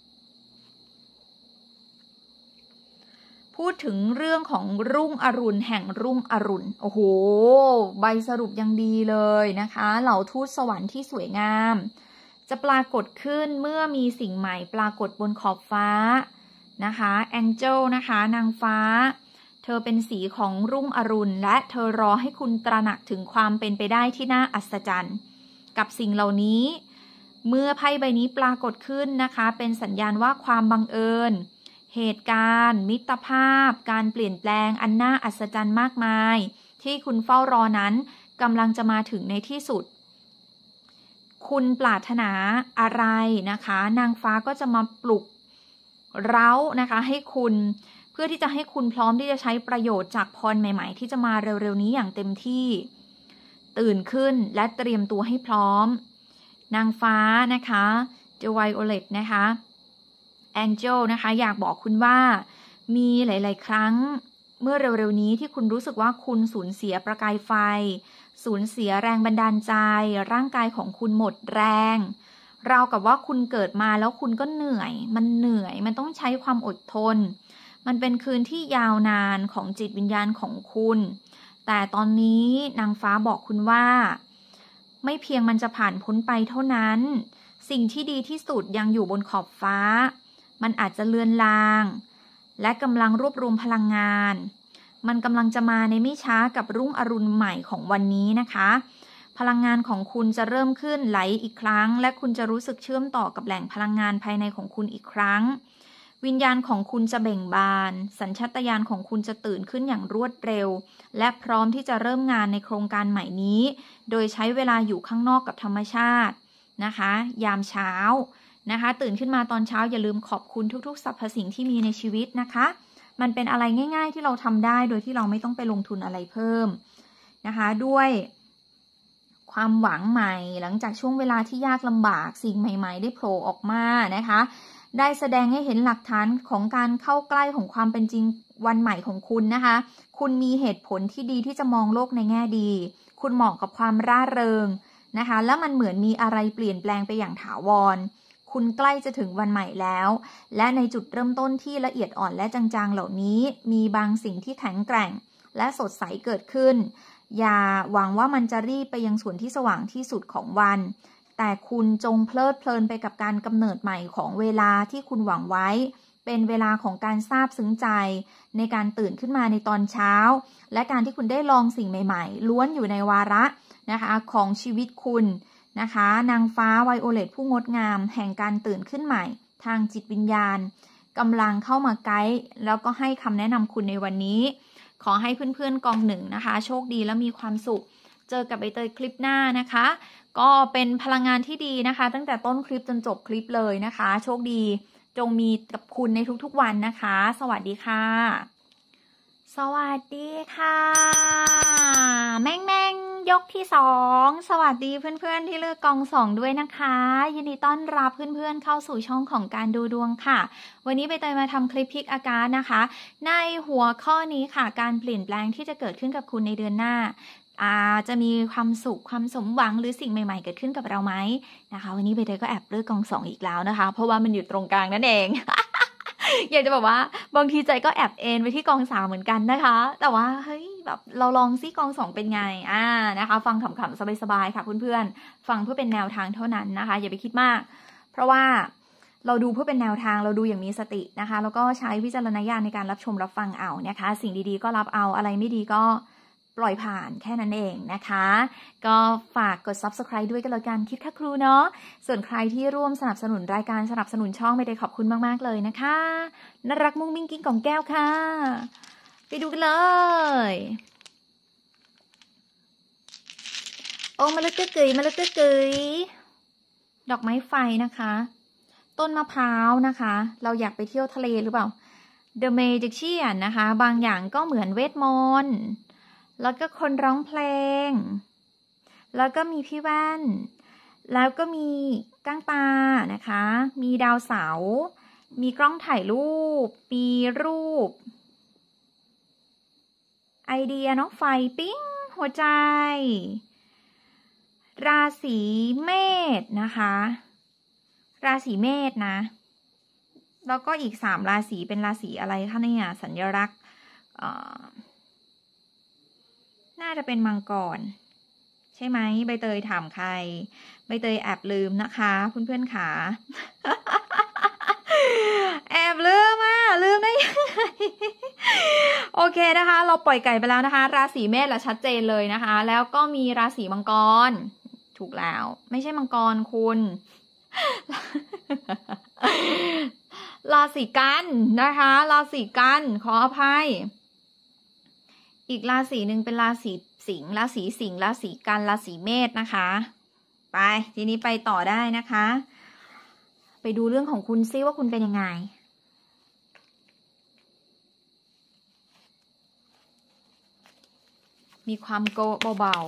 พูดถึงเรื่องของรุ่งอรุณแห่งรุ่งอรุณโอ้โหใบสรุปยังดีเลยนะคะเหล่าทูตสวรรค์ที่สวยงามจะปรากฏขึ้นเมื่อมีสิ่งใหม่ปรากฏบนขอบฟ้านะคะ Angel นะคะนางฟ้าเธอเป็นสีของรุ่งอรุณและเธอรอให้คุณตระหนักถึงความเป็นไปได้ที่น่าอัศจรรย์กับสิ่งเหล่านี้เมื่อไพ่ใบนี้ปรากฏขึ้นนะคะเป็นสัญญาณว่าความบังเอิญเหตุการณ์มิตรภาพการเปลี่ยนแปลงอันน่าอัศจรรย์มากมายที่คุณเฝ้ารอนั้นกำลังจะมาถึงในที่สุดคุณปรารถนาอะไรนะคะนางฟ้าก็จะมาปลุกเร้านะคะให้คุณเพื่อที่จะให้คุณพร้อมที่จะใช้ประโยชน์จากพรใหม่ๆที่จะมาเร็วๆนี้อย่างเต็มที่ตื่นขึ้นและเตรียมตัวให้พร้อมนางฟ้านะคะ The Violet นะคะ Angel นะคะอยากบอกคุณว่ามีหลายๆครั้งเมื่อเร็วๆนี้ที่คุณรู้สึกว่าคุณสูญเสียประกายไฟสูญเสียแรงบันดาลใจร่างกายของคุณหมดแรงราวกับว่าคุณเกิดมาแล้วคุณก็เหนื่อยมันเหนื่อยมันต้องใช้ความอดทนมันเป็นคืนที่ยาวนานของจิตวิญญาณของคุณแต่ตอนนี้นางฟ้าบอกคุณว่าไม่เพียงมันจะผ่านพ้นไปเท่านั้นสิ่งที่ดีที่สุดยังอยู่บนขอบฟ้ามันอาจจะเลือนลางและกำลังรวบรวมพลังงานมันกำลังจะมาในไม่ช้ากับรุ่งอรุณใหม่ของวันนี้นะคะพลังงานของคุณจะเริ่มขึ้นไหลอีกครั้งและคุณจะรู้สึกเชื่อมต่อกับแหล่งพลังงานภายในของคุณอีกครั้งวิญญาณของคุณจะเบ่งบานสัญชาตญาณของคุณจะตื่นขึ้นอย่างรวดเร็วและพร้อมที่จะเริ่มงานในโครงการใหม่นี้โดยใช้เวลาอยู่ข้างนอกกับธรรมชาตินะคะยามเช้านะคะตื่นขึ้นมาตอนเช้าอย่าลืมขอบคุณทุกๆสรรพสิ่งที่มีในชีวิตนะคะมันเป็นอะไรง่ายๆที่เราทำได้โดยที่เราไม่ต้องไปลงทุนอะไรเพิ่มนะคะด้วยความหวังใหม่หลังจากช่วงเวลาที่ยากลำบากสิ่งใหม่ๆได้โผล่ออกมานะคะได้แสดงให้เห็นหลักฐานของการเข้าใกล้ของความเป็นจริงวันใหม่ของคุณนะคะคุณมีเหตุผลที่ดีที่จะมองโลกในแง่ดีคุณเหมาะกับความร่าเริงนะคะแล้วมันเหมือนมีอะไรเปลี่ยนแปลงไปอย่างถาวรคุณใกล้จะถึงวันใหม่แล้วและในจุดเริ่มต้นที่ละเอียดอ่อนและจางๆเหล่านี้มีบางสิ่งที่แข็งแกร่งและสดใสเกิดขึ้นอย่าหวังว่ามันจะรีบไปยังส่วนที่สว่างที่สุดของวันแต่คุณจงเพลิดเพลินไปกับการกำเนิดใหม่ของเวลาที่คุณหวังไว้เป็นเวลาของการซาบซึ้งใจในการตื่นขึ้นมาในตอนเช้าและการที่คุณได้ลองสิ่งใหม่ๆล้วนอยู่ในวาระนะคะของชีวิตคุณนะคะนางฟ้าไวโอเลตผู้งดงามแห่งการตื่นขึ้นใหม่ทางจิตวิญญาณกำลังเข้ามาไกด์แล้วก็ให้คำแนะนำคุณในวันนี้ขอให้เพื่อนๆกองหนึ่งนะคะโชคดีและมีความสุขเจอกับใบเตยคลิปหน้านะคะก็เป็นพลังงานที่ดีนะคะตั้งแต่ต้นคลิปจนจบคลิปเลยนะคะโชคดีจงมีกับคุณในทุกๆวันนะคะสวัสดีค่ะสวัสดีค่ะแม่งแม่งยกที่สองสวัสดีเพื่อนๆที่เลือกกองสองด้วยนะคะยินดีต้อนรับเพื่อนๆเข้าสู่ช่องของการดูดวงค่ะวันนี้ใบเตยมาทำคลิปพิกอาการนะคะในหัวข้อนี้ค่ะการเปลี่ยนแปลงที่จะเกิดขึ้นกับคุณในเดือนหน้าอาจะมีความสุขความสมหวังหรือสิ่งใหม่ๆเกิดขึ้นกับเราไหมนะคะวันนี้ใบเตยก็แอบเลือกกองสองอีกแล้วนะคะเพราะว่ามันอยู่ตรงกลางนั่นเอง อยากจะบอกว่าบางทีใจก็แอบเอ็นไปที่กองสามเหมือนกันนะคะแต่ว่าเฮ้ยแบบเราลองซิกองสองเป็นไงอ่านะคะฟังขำๆสบายๆค่ะเพื่อนๆฟังเพื่อเป็นแนวทางเท่านั้นนะคะอย่าไปคิดมากเพราะว่าเราดูเพื่อเป็นแนวทางเราดูอย่างมีสตินะคะแล้วก็ใช้วิจารณญาณในการรับชมรับฟังเอานะคะสิ่งดีๆก็รับเอาอะไรไม่ดีก็ปล่อยผ่านแค่นั้นเองนะคะก็ฝากกด ซับสไครบ์ ด้วยกันแล้วกันคิดค่ะครูเนาะส่วนใครที่ร่วมสนับสนุนรายการสนับสนุนช่องไม่ได้ขอบคุณมากๆเลยนะคะน่ารักมุ้งมิ้งกิ้งของแก้วค่ะไปดูกันเลยโอ้มาลึกเกยมาลึกเกยดอกไม้ไฟนะคะต้นมะพร้าวนะคะเราอยากไปเที่ยวทะเลหรือเปล่า The Magician นะคะบางอย่างก็เหมือนเวทมนต์แล้วก็คนร้องเพลงแล้วก็มีพี่แว่นแล้วก็มีก้างปลานะคะมีดาวเสาร์มีกล้องถ่ายรูปมีรูปไอเดียน้องไฟปิ้งหัวใจราศีเมษนะคะราศีเมษนะแล้วก็อีกสามราศีเป็นราศีอะไรคะเนี่ยสัญลักษณ์น่าจะเป็นมังกรใช่ไหมใบเตยถามใครใบเตยแอบลืมนะคะเพื่อนๆขาแอบลืมอ่ะลืมได้ยังไงโอเคนะคะเราปล่อยไก่ไปแล้วนะคะราศีเมษละชัดเจนเลยนะคะแล้วก็มีราศีมังกรถูกแล้วไม่ใช่มังกรคุณราศีกันนะคะราศีกันขออภัยอีกราศีหนึ่งเป็นราศีสิงห์ราศีสิงห์ราศีกันราศีเมษนะคะไปทีนี้ไปต่อได้นะคะไปดูเรื่องของคุณซิว่าคุณเป็นยังไงมีความโกเบา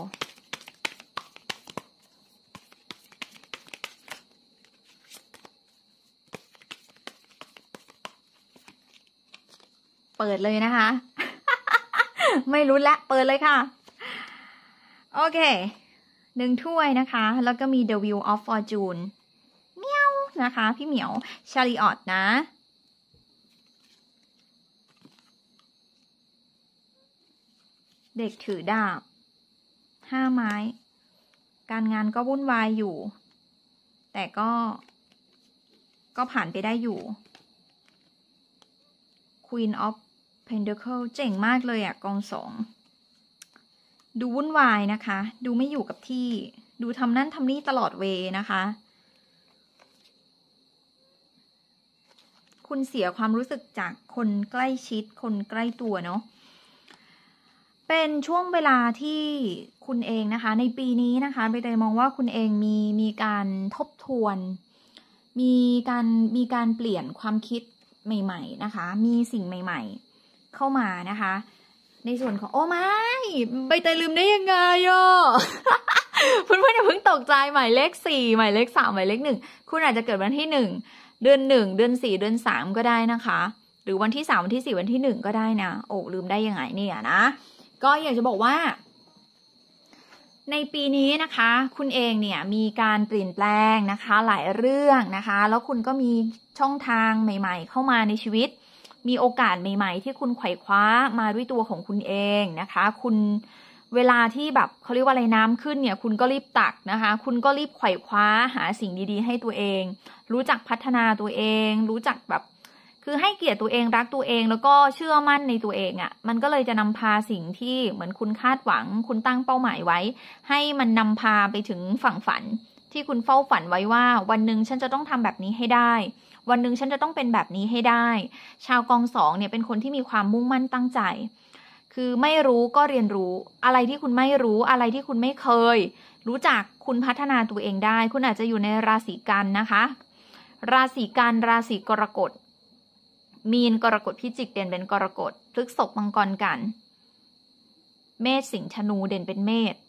ๆเปิดเลยนะคะไม่รู้ละเปิดเลยค่ะโอเคหนึ่งถ้วยนะคะแล้วก็มี The Wheel of Fortune เมียวนะคะพี่เหมียวชาริออตนะเด็กถือดาบห้าไม้การงานก็วุ่นวายอยู่แต่ก็ก็ผ่านไปได้อยู่ Queen of Pentacle เจ๋งมากเลยอะกองสองดูวุ่นวายนะคะดูไม่อยู่กับที่ดูทำนั่นทำนี่ตลอดเวนะคะคุณเสียความรู้สึกจากคนใกล้ชิดคนใกล้ตัวเนาะเป็นช่วงเวลาที่คุณเองนะคะในปีนี้นะคะใบเตยมองว่าคุณเองมีมีการทบทวนมีการมีการเปลี่ยนความคิดใหม่ๆนะคะมีสิ่งใหม่ๆเข้ามานะคะในส่วนของโอ้ไม่ใบเตยลืมได้ยังไงอ่ะเพื่อนๆอย่าเพิ่งตกใจหมายเลขสี่หมายเลขสามหมายเลขหนึ่งคุณอาจจะเกิดวันที่หนึ่งเดือนหนึ่งเดือนสี่เดือนสามก็ได้นะคะหรือวันที่สามวันที่สี่วันที่หนึ่งก็ได้นะโอ้ลืมได้ยังไงเนี่ยนะก็อยากจะบอกว่าในปีนี้นะคะคุณเองเนี่ยมีการเปลี่ยนแปลงนะคะหลายเรื่องนะคะแล้วคุณก็มีช่องทางใหม่ๆเข้ามาในชีวิตมีโอกาสใหม่ๆที่คุณไขว่คว้ามาด้วยตัวของคุณเองนะคะคุณเวลาที่แบบเขาเรียกว่าอะไรน้ำขึ้นเนี่ยคุณก็รีบตักนะคะคุณก็รีบไขว่คว้าหาสิ่งดีๆให้ตัวเองรู้จักพัฒนาตัวเองรู้จักแบบคือให้เกียรติตัวเองรักตัวเองแล้วก็เชื่อมั่นในตัวเองอะ่ะมันก็เลยจะนำพาสิ่งที่เหมือนคุณคาดหวังคุณตั้งเป้าหมายไว้ให้มันนำพาไปถึงฝั่งฝันที่คุณเฝ้าฝันไว้ว่าวันหนึ่งฉันจะต้องทำแบบนี้ให้ได้วันหนึ่งฉันจะต้องเป็นแบบนี้ให้ได้ชาวกองสองเนี่ยเป็นคนที่มีความมุ่งมั่นตั้งใจคือไม่รู้ก็เรียนรู้อะไรที่คุณไม่รู้อะไรที่คุณไม่เคยรู้จักคุณพัฒนาตัวเองได้คุณอาจจะอยู่ในราศีกันนะคะราศีกันราศีกรกฎมีนกรกฎพิจิกเด่นเป็นกรกฎพฤษภมังกรกันเมษสิงห์ธนูเด่นเป็นเมษ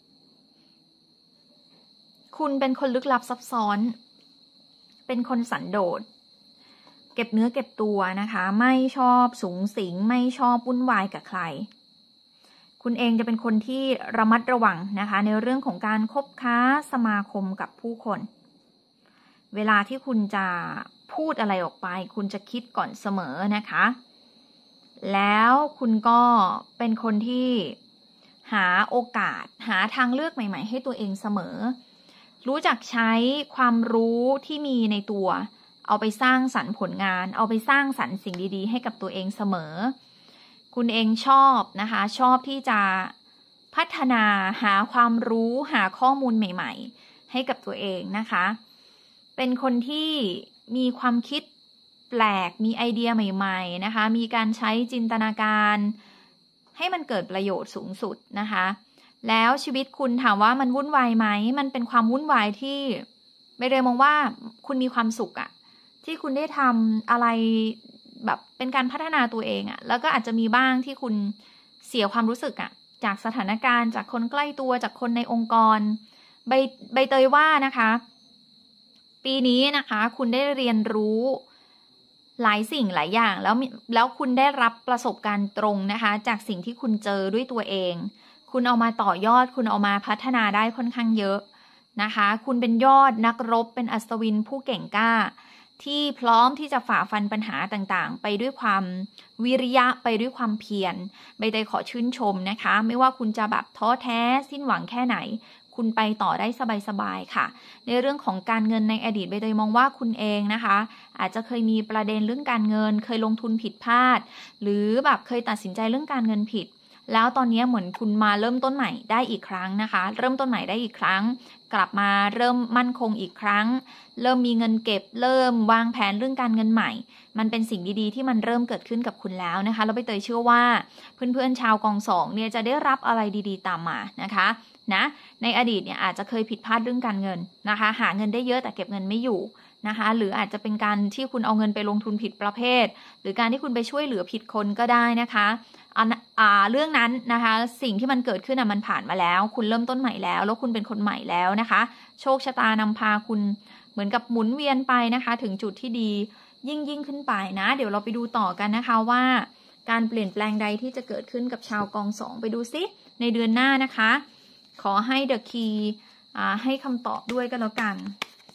คุณเป็นคนลึกลับซับซ้อนเป็นคนสันโดษเก็บเนื้อเก็บตัวนะคะไม่ชอบสุงสิงไม่ชอบวุ่นวายกับใครคุณเองจะเป็นคนที่ระมัดระวังนะคะในเรื่องของการคบค้าสมาคมกับผู้คนเวลาที่คุณจะพูดอะไรออกไปคุณจะคิดก่อนเสมอนะคะแล้วคุณก็เป็นคนที่หาโอกาสหาทางเลือกใหม่ๆให้ตัวเองเสมอรู้จักใช้ความรู้ที่มีในตัวเอาไปสร้างสรรค์ผลงานเอาไปสร้างสรรค์สิ่งดีๆให้กับตัวเองเสมอคุณเองชอบนะคะชอบที่จะพัฒนาหาความรู้หาข้อมูลใหม่ๆให้กับตัวเองนะคะเป็นคนที่มีความคิดแปลกมีไอเดียใหม่ๆนะคะมีการใช้จินตนาการให้มันเกิดประโยชน์สูงสุดนะคะแล้วชีวิตคุณถามว่ามันวุ่นวายไหมมันเป็นความวุ่นวายที่ไม่ได้มองว่าคุณมีความสุขอะที่คุณได้ทำอะไรแบบเป็นการพัฒนาตัวเองอะแล้วก็อาจจะมีบ้างที่คุณเสียความรู้สึกอะจากสถานการณ์จากคนใกล้ตัวจากคนในองค์กรใบใบเตยว่านะคะปีนี้นะคะคุณได้เรียนรู้หลายสิ่งหลายอย่างแล้วแล้วคุณได้รับประสบการณ์ตรงนะคะจากสิ่งที่คุณเจอด้วยตัวเองคุณเอามาต่อยอดคุณเอามาพัฒนาได้ค่อนข้างเยอะนะคะคุณเป็นยอดนักรบเป็นอัศวินผู้เก่งกล้าที่พร้อมที่จะฝ่าฟันปัญหาต่างๆไปด้วยความวิริยะไปด้วยความเพียรใบเตยขอชื่นชมนะคะไม่ว่าคุณจะแบบท้อแท้สิ้นหวังแค่ไหนคุณไปต่อได้สบายๆค่ะในเรื่องของการเงินในอดีตใบเตยมองว่าคุณเองนะคะอาจจะเคยมีประเด็นเรื่องการเงินเคยลงทุนผิดพลาดหรือแบบเคยตัดสินใจเรื่องการเงินผิดแล้วตอนนี้เหมือนคุณมาเริ่มต้นใหม่ได้อีกครั้งนะคะเริ่มต้นใหม่ได้อีกครั้งกลับมาเริ่มมั่นคงอีกครั้งเริ่มมีเงินเก็บเริ่มวางแผนเรื่องการเงินใหม่มันเป็นสิ่งดีๆที่มันเริ่มเกิดขึ้นกับคุณแล้วนะคะแล้วใบเตยเชื่อว่าเพื่อนๆชาวกองสองเนี่ยจะได้รับอะไรดีๆตามมานะคะนะในอดีตเนี่ยอาจจะเคยผิดพลาดเรื่องการเงินนะคะหาเงินได้เยอะแต่เก็บเงินไม่อยู่นะคะหรืออาจจะเป็นการที่คุณเอาเงินไปลงทุนผิดประเภทหรือการที่คุณไปช่วยเหลือผิดคนก็ได้นะคะอ่าเรื่องนั้นนะคะสิ่งที่มันเกิดขึ้นอ่ะมันผ่านมาแล้วคุณเริ่มต้นใหม่แล้วแล้วคุณเป็นคนใหม่แล้วนะคะโชคชะตานำพาคุณเหมือนกับหมุนเวียนไปนะคะถึงจุดที่ดียิ่งยิ่งขึ้นไปนะเดี๋ยวเราไปดูต่อกันนะคะว่าการเปลี่ยนแปลงใดที่จะเกิดขึ้นกับชาวกองสองไปดูซิในเดือนหน้านะคะขอให้ The Key อ่าให้คำตอบด้วยก็แล้วกัน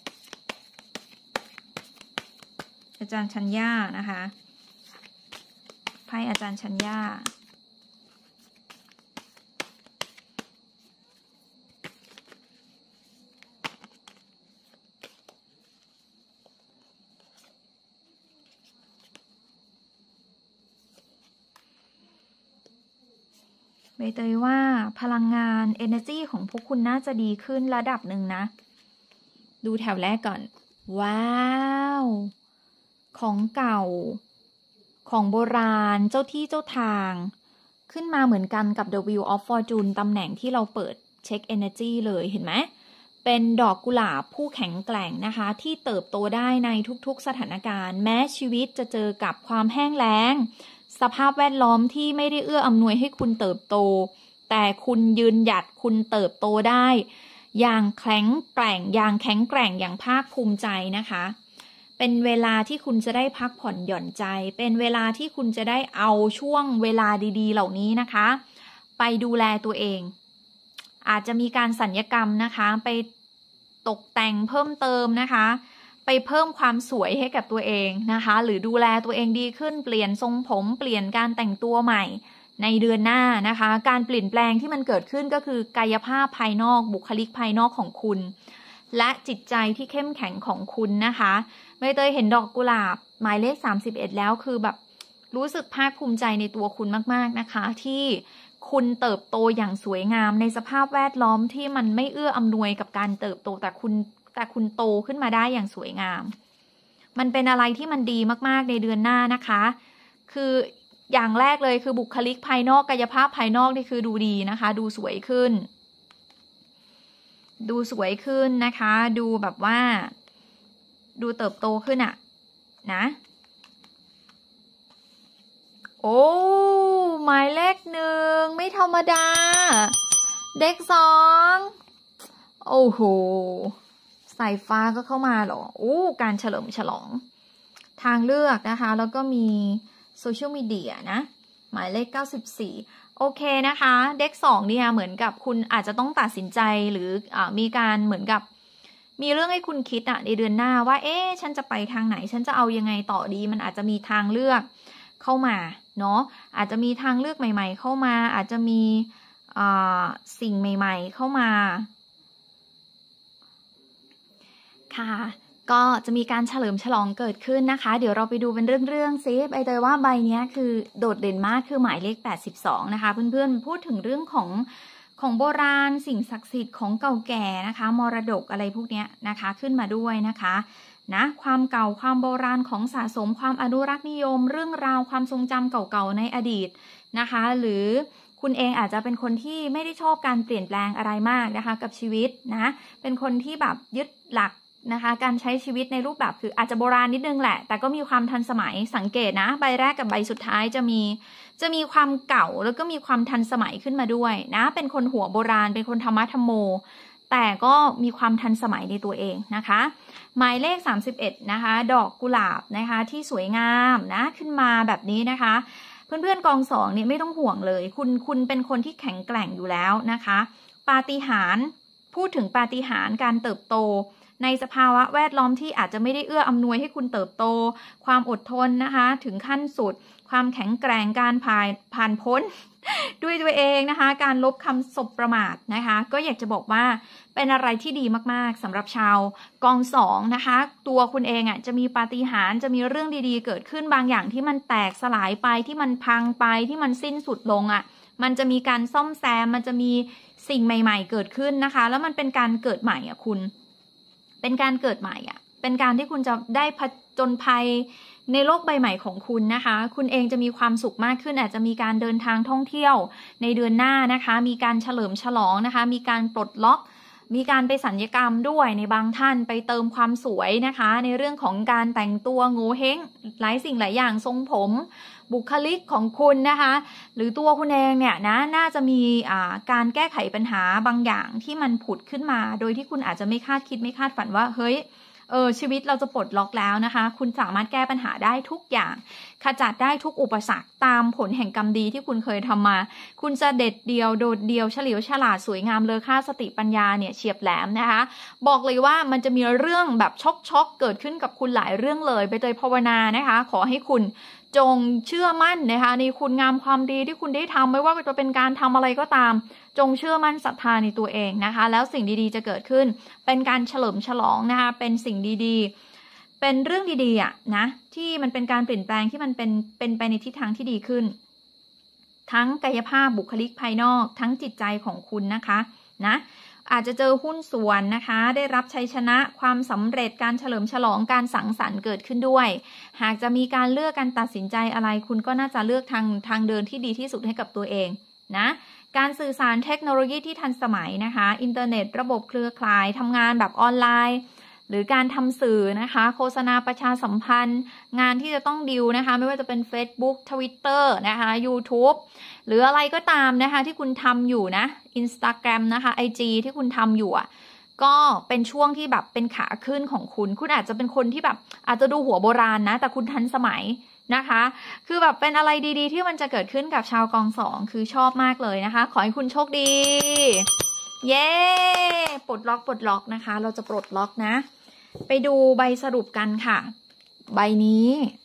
อาจารย์ชัญญานะคะไพ่อาจารย์ชัญญาใบเตยว่าพลังงาน energy ของพวกคุณน่าจะดีขึ้นระดับหนึ่งนะดูแถวแรกก่อนว้าวของเก่าของโบราณเจ้าที่เจ้าทางขึ้นมาเหมือนกันกับ The Wheel of Fortune ตำแหน่งที่เราเปิดเช็ค energy เลยเห็นไหมเป็นดอกกุหลาบผู้แข็งแกร่งนะคะที่เติบโตได้ในทุกๆสถานการณ์แม้ชีวิตจะเจอกับความแห้งแล้งสภาพแวดล้อมที่ไม่ได้เอื้ออำนวยให้คุณเติบโตแต่คุณยืนหยัดคุณเติบโตได้อย่างแข็งแกร่งอย่างแข็งแกร่งอย่างภาคภูมิใจนะคะเป็นเวลาที่คุณจะได้พักผ่อนหย่อนใจเป็นเวลาที่คุณจะได้เอาช่วงเวลาดีๆเหล่านี้นะคะไปดูแลตัวเองอาจจะมีการสัญญกรรมนะคะไปตกแต่งเพิ่มเติมนะคะไปเพิ่มความสวยให้กับตัวเองนะคะหรือดูแลตัวเองดีขึ้นเปลี่ยนทรงผมเปลี่ยนการแต่งตัวใหม่ในเดือนหน้านะคะการเปลี่ยนแปลงที่มันเกิดขึ้นก็คือกายภาพภายนอกบุคลิกภายนอกของคุณและจิตใจที่เข้มแข็งของคุณนะคะใบเตยเห็นดอกกุหลาบหมายเลขสามสิบเอ็ดแล้วคือแบบรู้สึกภาคภูมิใจในตัวคุณมากๆนะคะที่คุณเติบโตอย่างสวยงามในสภาพแวดล้อมที่มันไม่เอื้ออำนวยกับการเติบโตแต่คุณแต่คุณโตขึ้นมาได้อย่างสวยงามมันเป็นอะไรที่มันดีมากๆในเดือนหน้านะคะคืออย่างแรกเลยคือบุคลิกภายนอกกายภาพภายนอกนี่คือดูดีนะคะดูสวยขึ้นดูสวยขึ้นนะคะดูแบบว่าดูเติบโตขึ้นอะนะโอ้หมายเลขหนึ่งไม่ธรรมดาเด็กสองโอ้โหสายฟ้าก็เข้ามาเหรอโอ้การเฉลิมฉลองทางเลือกนะคะแล้วก็มีโซเชียลมีเดียนะหมายเลขเก้าสิบสี่โอเคนะคะเด็กสองเนี่ยเหมือนกับคุณอาจจะต้องตัดสินใจหรืออ่ามีการเหมือนกับมีเรื่องให้คุณคิดอะในเดือนหน้าว่าเอ๊ะฉันจะไปทางไหนฉันจะเอายังไงต่อดีมันอาจจะมีทางเลือกเข้ามาเนาะอาจจะมีทางเลือกใหม่ๆเข้ามาอาจจะมีอ่าสิ่งใหม่ๆเข้ามาค่ะก็จะมีการเฉลิมฉลองเกิดขึ้นนะคะเดี๋ยวเราไปดูเป็นเรื่องๆซิใบเตยว่าใบนี้คือโดดเด่นมากคือหมายเลขแปดสิบสองนะคะเพื่อนๆพูดถึงเรื่องของของโบราณสิ่งศักดิ์สิทธิ์ของเก่าแก่นะคะมรดกอะไรพวกนี้นะคะขึ้นมาด้วยนะคะนะความเก่าความโบราณของสะสมความอนุรักษ์นิยมเรื่องราวความทรงจำเก่าๆในอดีตนะคะหรือคุณเองอาจจะเป็นคนที่ไม่ได้ชอบการเปลี่ยนแปลงอะไรมากนะคะกับชีวิตนะเป็นคนที่แบบยึดหลักนะคะการใช้ชีวิตในรูปแบบคืออาจจะโบราณนิดนึงแหละแต่ก็มีความทันสมัยสังเกตนะใบแรกกับใบสุดท้ายจะมีจะมีความเก่าแล้วก็มีความทันสมัยขึ้นมาด้วยนะเป็นคนหัวโบราณเป็นคนธรรมะธรรมโมแต่ก็มีความทันสมัยในตัวเองนะคะหมายเลขสามสิบเอ็ดนะคะดอกกุหลาบนะคะที่สวยงามนะขึ้นมาแบบนี้นะคะเพื่อนๆกองสองเนี่ยไม่ต้องห่วงเลยคุณคุณเป็นคนที่แข็งแกร่งอยู่แล้วนะคะปาฏิหาริย์พูดถึงปาฏิหาริย์การเติบโตในสภาวะแวดล้อมที่อาจจะไม่ได้เอื้ออำนวยให้คุณเติบโตความอดทนนะคะถึงขั้นสุดความแข็งแกร่งการผ่านผ่านพ้น ด้วยตัวเองนะคะการลบคำสบประมาทนะคะก็อยากจะบอกว่าเป็นอะไรที่ดีมากๆสำหรับชาวกองสองนะคะตัวคุณเองอ่ะจะมีปาฏิหาริย์จะมีเรื่องดีๆเกิดขึ้นบางอย่างที่มันแตกสลายไปที่มันพังไปที่มันสิ้นสุดลงอ่ะมันจะมีการซ่อมแซมมันจะมีสิ่งใหม่ๆเกิดขึ้นนะคะแล้วมันเป็นการเกิดใหม่อ่ะคุณเป็นการเกิดใหม่อ่ะเป็นการที่คุณจะได้ผจญภัยในโลกใบใหม่ของคุณนะคะคุณเองจะมีความสุขมากขึ้นอาจจะมีการเดินทางท่องเที่ยวในเดือนหน้านะคะมีการเฉลิมฉลองนะคะมีการปลดล็อกมีการไปสัญญกรรมด้วยในบางท่านไปเติมความสวยนะคะในเรื่องของการแต่งตัวโง่เฮงหลายสิ่งหลายอย่างทรงผมบุคลิกของคุณนะคะหรือตัวคุณเองเนี่ยนะน่าจะมีอ่าการแก้ไขปัญหาบางอย่างที่มันผุดขึ้นมาโดยที่คุณอาจจะไม่คาดคิดไม่คาดฝันว่าเฮ้ยเออชีวิตเราจะปลดล็อกแล้วนะคะคุณสามารถแก้ปัญหาได้ทุกอย่างขจัดได้ทุกอุปสรรคตามผลแห่งกรรมดีที่คุณเคยทำมาคุณจะเด็ดเดียวโดดเดียวเฉลียวฉลาดสวยงามเลอค่าสติปัญญาเนี่ยเฉียบแหลมนะคะบอกเลยว่ามันจะมีเรื่องแบบช็อกช็อกเกิดขึ้นกับคุณหลายเรื่องเลยไปเตยภาวนานะคะขอให้คุณจงเชื่อมั่นนะคะในคุณงามความดีที่คุณได้ทำไม่ว่าจะเป็นการทำอะไรก็ตามจงเชื่อมั่นศรัทธาในตัวเองนะคะแล้วสิ่งดีๆจะเกิดขึ้นเป็นการเฉลิมฉลองนะคะเป็นสิ่งดีๆเป็นเรื่องดีๆอ่ะนะที่มันเป็นการเปลี่ยนแปลงที่มันเป็นเป็นไปในทิศทางที่ดีขึ้นทั้งกายภาพบุคลิกภายนอกทั้งจิตใจของคุณนะคะนะอาจจะเจอหุ้นส่วนนะคะได้รับชัยชนะความสำเร็จการเฉลิมฉลองการสังสรรค์เกิดขึ้นด้วยหากจะมีการเลือกการตัดสินใจอะไรคุณก็น่าจะเลือกทางทางเดินที่ดีที่สุดให้กับตัวเองนะการสื่อสารเทคโนโลยีที่ทันสมัยนะคะอินเทอร์เน็ตระบบเครือข่ายทำงานแบบออนไลน์หรือการทำสื่อนะคะโฆษณาประชาสัมพันธ์งานที่จะต้องดิวนะคะไม่ว่าจะเป็น Facebook Twitter นะคะ YouTube หรืออะไรก็ตามนะคะที่คุณทำอยู่นะ Instagram นะคะ ไอ จี ที่คุณทำอยู่อ่ะก็เป็นช่วงที่แบบเป็นขาขึ้นของคุณคุณอาจจะเป็นคนที่แบบอาจจะดูหัวโบราณนะแต่คุณทันสมัยนะคะคือแบบเป็นอะไรดีๆที่มันจะเกิดขึ้นกับชาวกองสองคือชอบมากเลยนะคะขอให้คุณโชคดีเย้ปลดล็อกปลดล็อกนะคะเราจะปลดล็อกนะไปดูใบสรุปกันค่ะใบนี้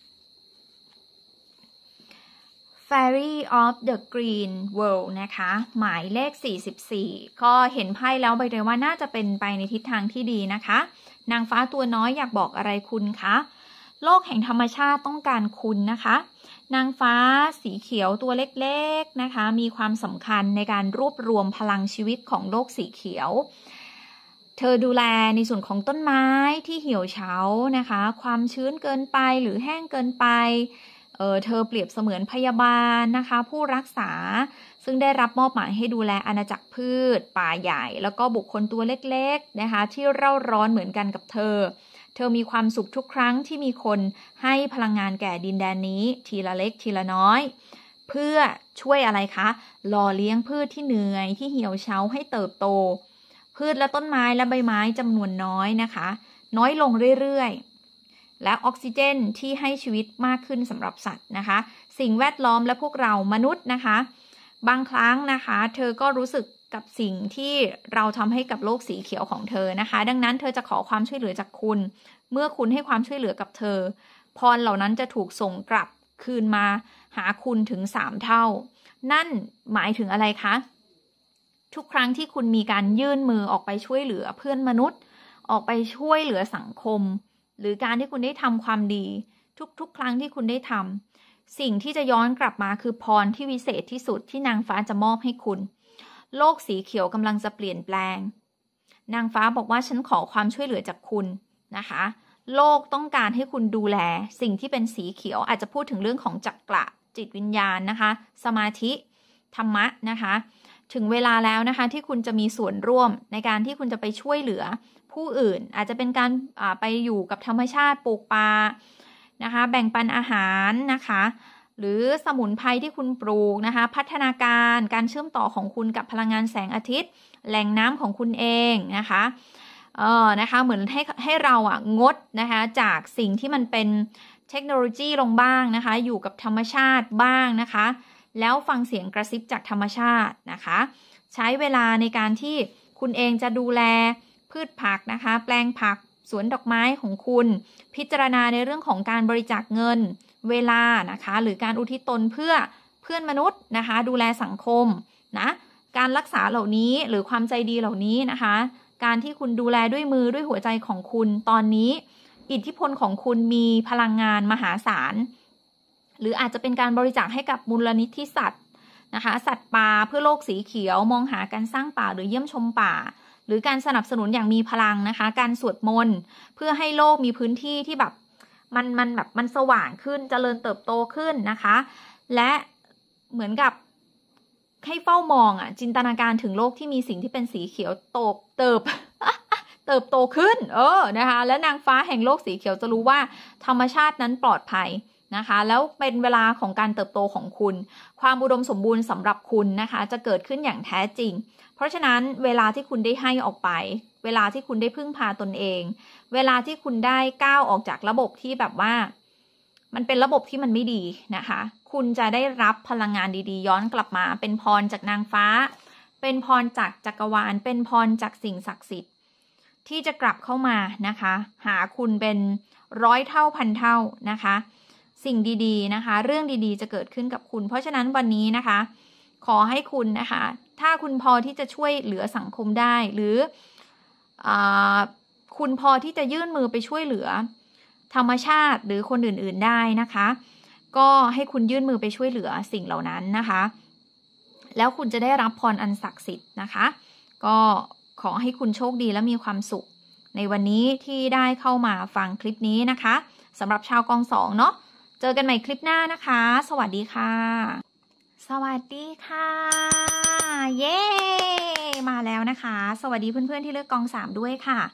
Fairy of the Green World นะคะหมายเลขสี่สิบสี่ก็เห็นไพ่แล้วใบเตยว่าน่าจะเป็นไปในทิศทางที่ดีนะคะนางฟ้าตัวน้อยอยากบอกอะไรคุณคะโลกแห่งธรรมชาติต้องการคุณนะคะนางฟ้าสีเขียวตัวเล็กๆนะคะมีความสำคัญในการรวบรวมพลังชีวิตของโลกสีเขียวเธอดูแลในส่วนของต้นไม้ที่เหี่ยวเฉานะคะความชื้นเกินไปหรือแห้งเกินไปเออเธอเปรียบเสมือนพยาบาลนะคะผู้รักษาซึ่งได้รับมอบหมายให้ดูแลอาณาจักรพืชป่าใหญ่แล้วก็บุคคลตัวเล็กๆนะคะที่เร่าร้อนเหมือนกันกับเธอเธอมีความสุขทุกครั้งที่มีคนให้พลังงานแก่ดินแดนนี้ทีละเล็กทีละน้อยเพื่อช่วยอะไรคะหล่อเลี้ยงพืชที่เหนื่อยที่เหี่ยวเฉาให้เติบโตพืชและต้นไม้และใบไม้จำนวนน้อยนะคะน้อยลงเรื่อยๆและออกซิเจนที่ให้ชีวิตมากขึ้นสำหรับสัตว์นะคะสิ่งแวดล้อมและพวกเรามนุษย์นะคะบางครั้งนะคะเธอก็รู้สึกกับสิ่งที่เราทำให้กับโลกสีเขียวของเธอนะคะดังนั้นเธอจะขอความช่วยเหลือจากคุณเมื่อคุณให้ความช่วยเหลือกับเธอพรเหล่านั้นจะถูกส่งกลับคืนมาหาคุณถึงสามเท่านั่นหมายถึงอะไรคะทุกครั้งที่คุณมีการยื่นมือออกไปช่วยเหลือเพื่อนมนุษย์ออกไปช่วยเหลือสังคมหรือการที่คุณได้ทำความดีทุกๆครั้งที่คุณได้ทำสิ่งที่จะย้อนกลับมาคือพรที่วิเศษที่สุดที่นางฟ้าจะมอบให้คุณโลกสีเขียวกำลังจะเปลี่ยนแปลงนางฟ้าบอกว่าฉันขอความช่วยเหลือจากคุณนะคะโลกต้องการให้คุณดูแลสิ่งที่เป็นสีเขียวอาจจะพูดถึงเรื่องของจักระจิตวิญญาณนะคะสมาธิธรรมะนะคะถึงเวลาแล้วนะคะที่คุณจะมีส่วนร่วมในการที่คุณจะไปช่วยเหลือผู้อื่นอาจจะเป็นการไปอยู่กับธรรมชาติปลูกป่านะคะแบ่งปันอาหารนะคะหรือสมุนไพรที่คุณปลูกนะคะพัฒนาการการเชื่อมต่อของคุณกับพลังงานแสงอาทิตย์แหล่งน้ำของคุณเองนะคะเออนะคะเหมือนให้ให้เราอ่ะงดนะคะจากสิ่งที่มันเป็นเทคโนโลยีลงบ้างนะคะอยู่กับธรรมชาติบ้างนะคะแล้วฟังเสียงกระซิบจากธรรมชาตินะคะใช้เวลาในการที่คุณเองจะดูแลพืชผักนะคะแปลงผักสวนดอกไม้ของคุณพิจารณาในเรื่องของการบริจาคเงินเวลานะคะหรือการอุทิศตนเพื่อเพื่อนมนุษย์นะคะดูแลสังคมนะการรักษาเหล่านี้หรือความใจดีเหล่านี้นะคะการที่คุณดูแลด้วยมือด้วยหัวใจของคุณตอนนี้อิทธิพลของคุณมีพลังงานมหาศาลหรืออาจจะเป็นการบริจาคให้กับมูลนิธิสัตว์นะคะสัตว์ป่าเพื่อโลกสีเขียวมองหาการสร้างป่าหรือเยี่ยมชมป่าหรือการสนับสนุนอย่างมีพลังนะคะการสวดมนต์เพื่อให้โลกมีพื้นที่ที่แบบมันมันแบบมันสว่างขึ้นเจริญเติบโตขึ้นนะคะและเหมือนกับให้เฝ้ามองอ่ะจินตนาการถึงโลกที่มีสิ่งที่เป็นสีเขียวโตเติบ เติบโตขึ้นเออนะคะและนางฟ้าแห่งโลกสีเขียวจะรู้ว่าธรรมชาตินั้นปลอดภัยนะคะแล้วเป็นเวลาของการเติบโตของคุณความอุดมสมบูรณ์สำหรับคุณนะคะจะเกิดขึ้นอย่างแท้จริงเพราะฉะนั้นเวลาที่คุณได้ให้ออกไปเวลาที่คุณได้พึ่งพาตนเองเวลาที่คุณได้ก้าวออกจากระบบที่แบบว่ามันเป็นระบบที่มันไม่ดีนะคะคุณจะได้รับพลังงานดีๆย้อนกลับมาเป็นพรจากนางฟ้าเป็นพรจากจักรวาลเป็นพรจากสิ่งศักดิ์สิทธิ์ที่จะกลับเข้ามานะคะหาคุณเป็นร้อยเท่าพันเท่านะคะสิ่งดีๆนะคะเรื่องดีๆจะเกิดขึ้นกับคุณเพราะฉะนั้นวันนี้นะคะขอให้คุณนะคะถ้าคุณพอที่จะช่วยเหลือสังคมได้หรืออ่าคุณพอที่จะยื่นมือไปช่วยเหลือธรรมชาติหรือคนอื่นๆได้นะคะก็ให้คุณยื่นมือไปช่วยเหลือสิ่งเหล่านั้นนะคะแล้วคุณจะได้รับพรอันศักดิ์สิทธิ์นะคะก็ขอให้คุณโชคดีและมีความสุขในวันนี้ที่ได้เข้ามาฟังคลิปนี้นะคะสำหรับชาวกองสองเนาะเจอกันใหม่คลิปหน้านะคะสวัสดีค่ะสวัสดีค่ะเย้มาแล้วนะคะสวัสดีเพื่อนๆที่เลือกกองสามด้วยค่ะ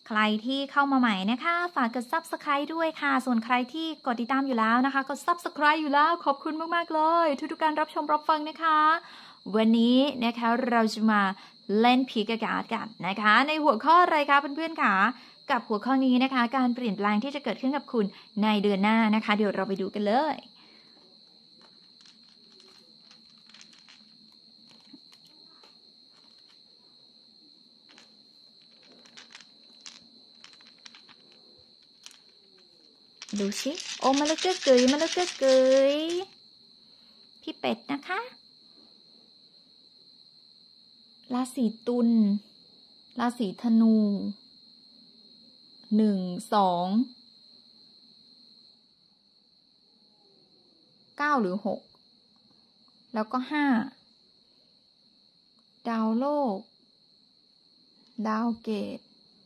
ใครที่เข้ามาใหม่นะคะฝากกด ซับสไครบ์ ด้วยค่ะส่วนใครที่กดติดตามอยู่แล้วนะคะกด ซับสไครบ์ อยู่แล้วขอบคุณมากๆเลยทุกๆการรับชมรับฟังนะคะวันนี้นะคะเราจะมาเล่นพิกอากาศกันนะคะในหัวข้ออะไรคะเพื่อนๆค่ะกับหัวข้อนี้นะคะการเปลี่ยนแปลงที่จะเกิดขึ้นกับคุณในเดือนหน้านะคะเดี๋ยวเราไปดูกันเลยดูสิโอ้มาลุกเกยเกยมาลุกเกยเกยพี่เป็ดนะคะราศีตุลราศีธนูหนึ่งสองเก้าหรือหกแล้วก็ห้าดาวโลกดาวเกต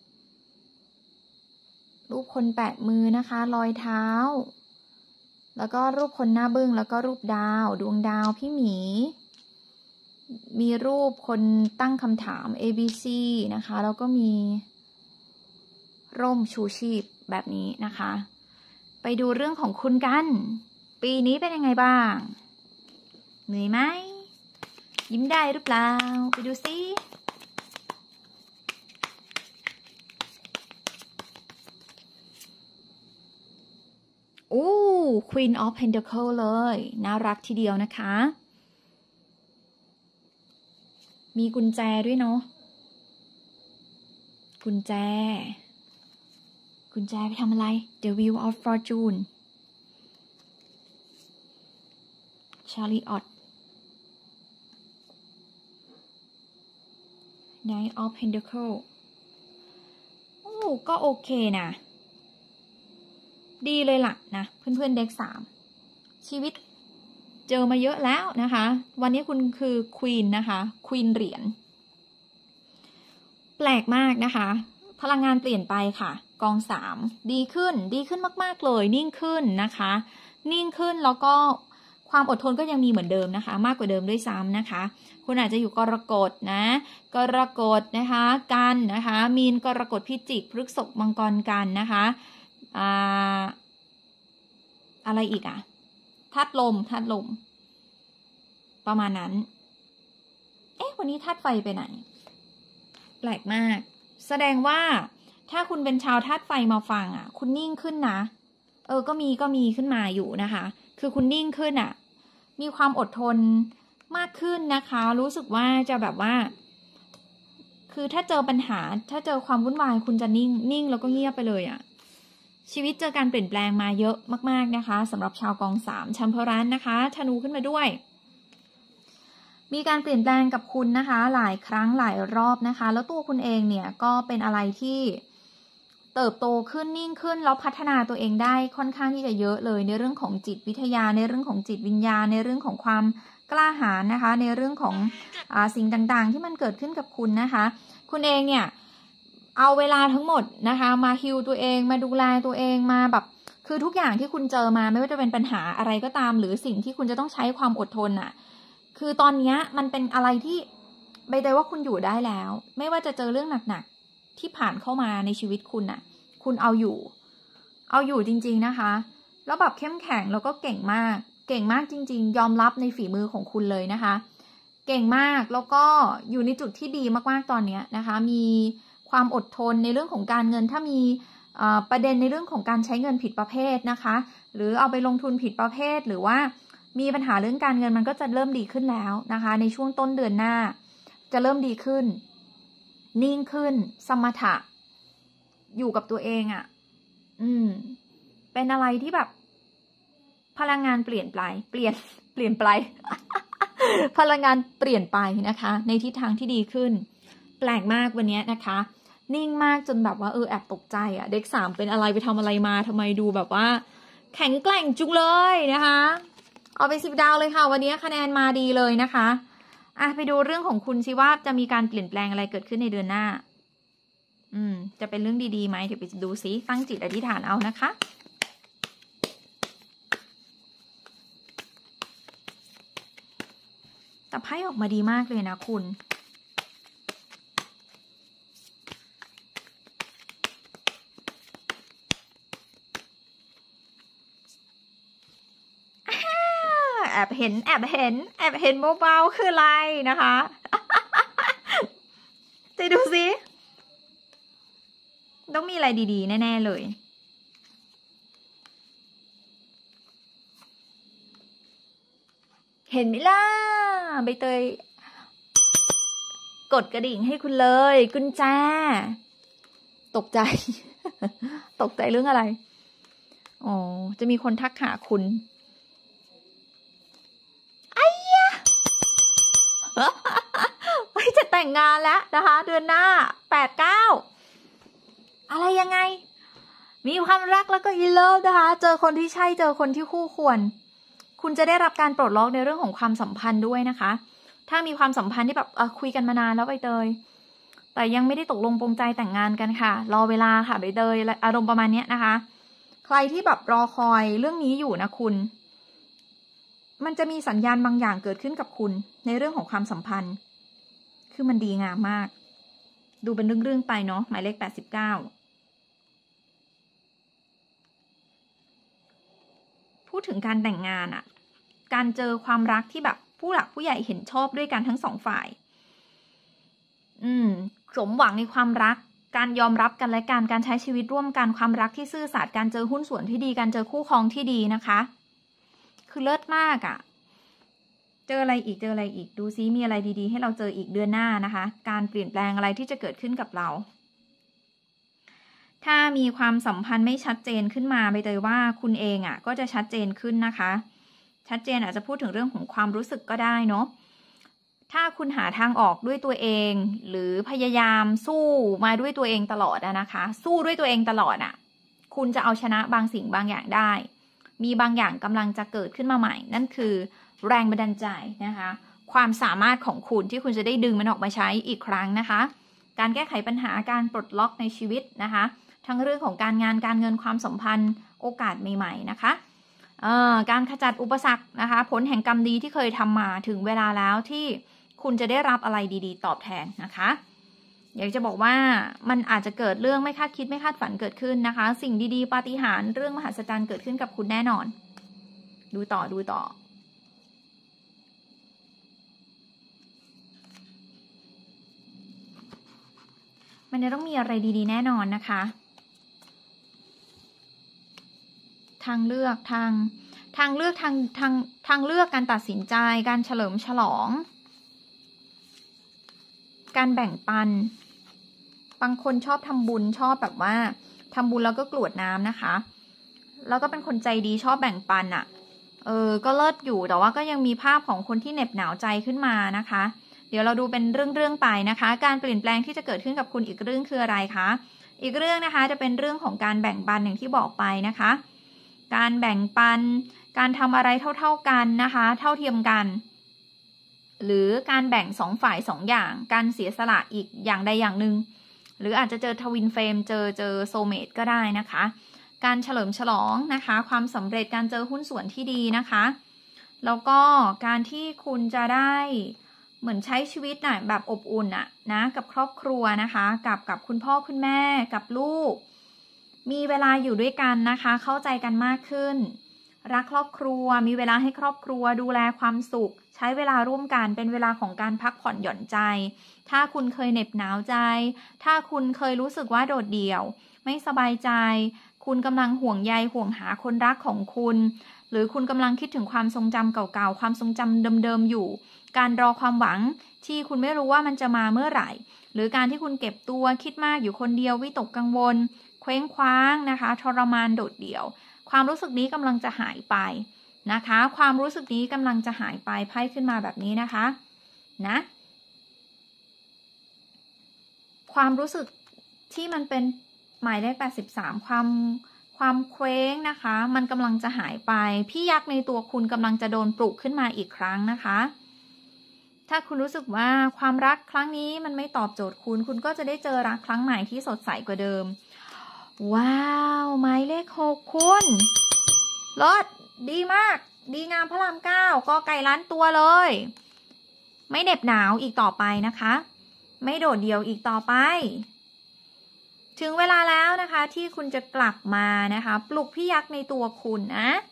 รูปคนแปะมือนะคะรอยเท้าแล้วก็รูปคนหน้าบึ้งแล้วก็รูปดาวดวงดาวพี่หมีมีรูปคนตั้งคำถาม A B C นะคะแล้วก็มีร่มชูชีพแบบนี้นะคะไปดูเรื่องของคุณกันปีนี้เป็นยังไงบ้างเหนื่อยไหมยิ้มได้หรือเปล่าไปดูซิโอ้ Queen of Pentacles เลยน่ารักทีเดียวนะคะมีกุญแจด้วยเนาะกุญแจกุญแจไปทำอะไร The Wheel of Fortune Chariot Knight of Pentacles โอ้ก็โอเคนะดีเลยล่ะนะเพื่อนๆเด็กสามชีวิตเจอมาเยอะแล้วนะคะวันนี้คุณคือควีนนะคะควีนเหรียญแปลกมากนะคะพลังงานเปลี่ยนไปค่ะกองสามดีขึ้นดีขึ้นมากๆเลยนิ่งขึ้นนะคะนิ่งขึ้นแล้วก็ความอดทนก็ยังมีเหมือนเดิมนะคะมากกว่าเดิมด้วยซ้ำนะคะคุณอาจจะอยู่กรกฎนะกรกฎนะคะกันนะคะมีนกรกฎพิจิกพฤษภมังกรกันนะคะอ่าอะไรอีกอ่ะธาตุลมธาตุลมประมาณนั้นเอ๊ะวันนี้ธาตุไฟไปไหนแปลกมากแสดงว่าถ้าคุณเป็นชาวธาตุไฟมาฟังอ่ะคุณนิ่งขึ้นนะเออก็มีก็มีขึ้นมาอยู่นะคะคือคุณนิ่งขึ้นอ่ะมีความอดทนมากขึ้นนะคะรู้สึกว่าจะแบบว่าคือถ้าเจอปัญหาถ้าเจอความวุ่นวายคุณจะนิ่งนิ่งแล้วก็เงียบไปเลยอ่ะชีวิตเจอการเปลี่ยนแปลงมาเยอะมากๆนะคะสำหรับชาวกองสามชัมเพรันนะคะธนูขึ้นมาด้วยมีการเปลี่ยนแปลงกับคุณนะคะหลายครั้งหลายรอบนะคะแล้วตัวคุณเองเนี่ยก็เป็นอะไรที่เติบโตขึ้นนิ่งขึ้นแล้วพัฒนาตัวเองได้ค่อนข้างที่จะเยอะเลยในเรื่องของจิตวิทยาในเรื่องของจิตวิญญาณในเรื่องของความกล้าหาญนะคะในเรื่องของอ่าสิ่งต่างๆที่มันเกิดขึ้นกับคุณนะคะคุณเองเนี่ยเอาเวลาทั้งหมดนะคะมาฮีลตัวเองมาดูแลตัวเองมาแบบคือทุกอย่างที่คุณเจอมาไม่ว่าจะเป็นปัญหาอะไรก็ตามหรือสิ่งที่คุณจะต้องใช้ความอดทนอ่ะคือตอนนี้มันเป็นอะไรที่ใบเตยว่าคุณอยู่ได้แล้วไม่ว่าจะเจอเรื่องหนักๆที่ผ่านเข้ามาในชีวิตคุณน่ะคุณเอาอยู่เอาอยู่จริงๆนะคะแล้วแบบเข้มแข็งแล้วก็เก่งมากเก่งมากจริงๆยอมรับในฝีมือของคุณเลยนะคะเก่งมากแล้วก็อยู่ในจุดที่ดีมากๆตอนนี้นะคะมีความอดทนในเรื่องของการเงินถ้ามีประเด็นในเรื่องของการใช้เงินผิดประเภทนะคะหรือเอาไปลงทุนผิดประเภทหรือว่ามีปัญหาเรื่องการเงินมันก็จะเริ่มดีขึ้นแล้วนะคะในช่วงต้นเดือนหน้าจะเริ่มดีขึ้นนิ่งขึ้นสมถะอยู่กับตัวเองอ่ะอืมเป็นอะไรที่แบบพลังงานเปลี่ยนไปเปลี่ยนเปลี่ยนไป พลังงานเปลี่ยนไปนะคะในทิศทางที่ดีขึ้นแปลกมากวันนี้นะคะนิ่งมากจนแบบว่าเออแอบตกใจอ่ะเด็กสามเป็นอะไรไปทำอะไรมาทำไมดูแบบว่าแข็งแกร่งจุงเลยนะคะเอาไปสิบดาวเลยค่ะวันนี้คะแนนมาดีเลยนะคะอ่ะไปดูเรื่องของคุณสิว่าจะมีการเปลี่ยนแปลงอะไรเกิดขึ้นในเดือนหน้าอืมจะเป็นเรื่องดีๆไหมเดี๋ยวไปดูซิตั้งจิตอธิษฐานเอานะคะแต่ไพ่ออกมาดีมากเลยนะคุณแอบเห็นแอบเห็นแอบเห็นเบาๆคืออะไรนะคะจะดูสิต้องมีอะไรดีๆแน่ๆเลยเห็นไหมล่ะใบเตยกดกระดิ่งให้คุณเลยกุญแจตกใจ ตกใจเรื่องอะไรอ๋อจะมีคนทักหาคุณไอ้ยะ จะแต่งงานแล้วนะคะเดือนหน้าแปดเก้าอะไรยังไงมีความรักแล้วก็อินเลิฟนะคะเจอคนที่ใช่เจอคนที่คู่ควรคุณจะได้รับการปลดล็อกในเรื่องของความสัมพันธ์ด้วยนะคะถ้ามีความสัมพันธ์ที่แบบคุยกันมานานแล้วใบเตยแต่ยังไม่ได้ตกลงปรงใจแต่งงานกันค่ะรอเวลาค่ะใบเตยอารมณ์ประมาณนี้นะคะใครที่แบบรอคอยเรื่องนี้อยู่นะคุณมันจะมีสัญญาณบางอย่างเกิดขึ้นกับคุณในเรื่องของความสัมพันธ์คือมันดีงามมากดูเป็นเรื่องๆไปเนาะหมายเลขแปดสิบเก้าพูดถึงการแต่งงานอะการเจอความรักที่แบบผู้หลักผู้ใหญ่เห็นชอบด้วยกันทั้งสองฝ่ายอืมสมหวังในความรักการยอมรับกันและการการใช้ชีวิตร่วมกันความรักที่ซื่อสัตย์การเจอหุ้นส่วนที่ดีการเจอคู่ครองที่ดีนะคะคือเลิศมากอะเจออะไรอีกเจออะไรอีกดูซิมีอะไรดีๆให้เราเจออีกเดือนหน้านะคะการเปลี่ยนแปลงอะไรที่จะเกิดขึ้นกับเราถ้ามีความสัมพันธ์ไม่ชัดเจนขึ้นมาใบเตยว่าคุณเองอ่ะก็จะชัดเจนขึ้นนะคะชัดเจนอาจจะพูดถึงเรื่องของความรู้สึกก็ได้เนาะถ้าคุณหาทางออกด้วยตัวเองหรือพยายามสู้มาด้วยตัวเองตลอดนะคะสู้ด้วยตัวเองตลอดอ่ะคุณจะเอาชนะบางสิ่งบางอย่างได้มีบางอย่างกำลังจะเกิดขึ้นมาใหม่นั่นคือแรงบันดาลใจนะคะความสามารถของคุณที่คุณจะได้ดึงมันออกมาใช้อีกครั้งนะคะการแก้ไขปัญหาการปลดล็อกในชีวิตนะคะทั้งเรื่องของการงานการเงินความสัมพันธ์โอกาสใหม่ๆนะคะการขจัดอุปสรรคนะคะผลแห่งกรรมดีที่เคยทำมาถึงเวลาแล้วที่คุณจะได้รับอะไรดีๆตอบแทนนะคะอยากจะบอกว่ามันอาจจะเกิดเรื่องไม่คาดคิดไม่คาดฝันเกิดขึ้นนะคะสิ่งดีๆปาฏิหาริย์เรื่องมหัศจรรย์เกิดขึ้นกับคุณแน่นอนดูต่อดูต่อมันจะต้องมีอะไรดีๆแน่นอนนะคะทางเลือกทางทางเลือกทางทางทางเลือกการตัดสินใจการเฉลิมฉลองการแบ่งปันบางคนชอบทำบุญชอบแบบว่าทำบุญแล้วก็กรวดน้ำนะคะแล้วก็เป็นคนใจดีชอบแบ่งปันอ่ะเออก็เลิศอยู่แต่ว่าก็ยังมีภาพของคนที่เหน็บหนาวใจขึ้นมานะคะเดี๋ยวเราดูเป็นเรื่องๆไปนะคะการเปลี่ยนแปลงที่จะเกิดขึ้นกับคุณอีกเรื่องคืออะไรคะอีกเรื่องนะคะจะเป็นเรื่องของการแบ่งปันอย่างที่บอกไปนะคะการแบ่งปันการทำอะไรเท่าๆกันนะคะเท่าเทียมกันหรือการแบ่งสองฝ่ายสองอย่างการเสียสละอีกอย่างใดอย่างหนึ่งหรืออาจจะเจอทวินเฟรมเจอเจอโซเมตก็ได้นะคะการเฉลิมฉลองนะคะความสำเร็จการเจอหุ้นส่วนที่ดีนะคะแล้วก็การที่คุณจะได้เหมือนใช้ชีวิตน่ะแบบอบอุ่นอะนะกับครอบครัวนะคะกับกับคุณพ่อคุณแม่กับลูกมีเวลาอยู่ด้วยกันนะคะเข้าใจกันมากขึ้นรักครอบครัวมีเวลาให้ครอบครัวดูแลความสุขใช้เวลาร่วมกันเป็นเวลาของการพักผ่อนหย่อนใจถ้าคุณเคยเหน็บหนาวใจถ้าคุณเคยรู้สึกว่าโดดเดี่ยวไม่สบายใจคุณกำลังห่วงใยห่วงหาคนรักของคุณหรือคุณกำลังคิดถึงความทรงจำเก่าๆความทรงจำเดิมๆอยู่การรอความหวังที่คุณไม่รู้ว่ามันจะมาเมื่อไหร่หรือการที่คุณเก็บตัวคิดมากอยู่คนเดียววิตกกังวลเคว้งคว้างนะคะทรมานโดดเดี่ยวความรู้สึกนี้กำลังจะหายไปนะคะความรู้สึกนี้กำลังจะหายไปไพ่ขึ้นมาแบบนี้นะคะนะความรู้สึกที่มันเป็นหมายเลขแปดสิบสามความความเคว้งนะคะมันกำลังจะหายไปพี่ยักษ์ในตัวคุณกำลังจะโดนปลุกขึ้นมาอีกครั้งนะคะถ้าคุณรู้สึกว่าความรักครั้งนี้มันไม่ตอบโจทย์คุณคุณก็จะได้เจอรักครั้งใหม่ที่สดใสกว่าเดิมว้าวหมายเลขหกคุณรถดีมากดีงามพระรามเก้าก็ไก่ล้านตัวเลยไม่เหน็บหนาวอีกต่อไปนะคะไม่โดดเดี่ยวอีกต่อไปถึงเวลาแล้วนะคะที่คุณจะกลับมานะคะปลุกพี่ยักษ์ในตัวคุณนะ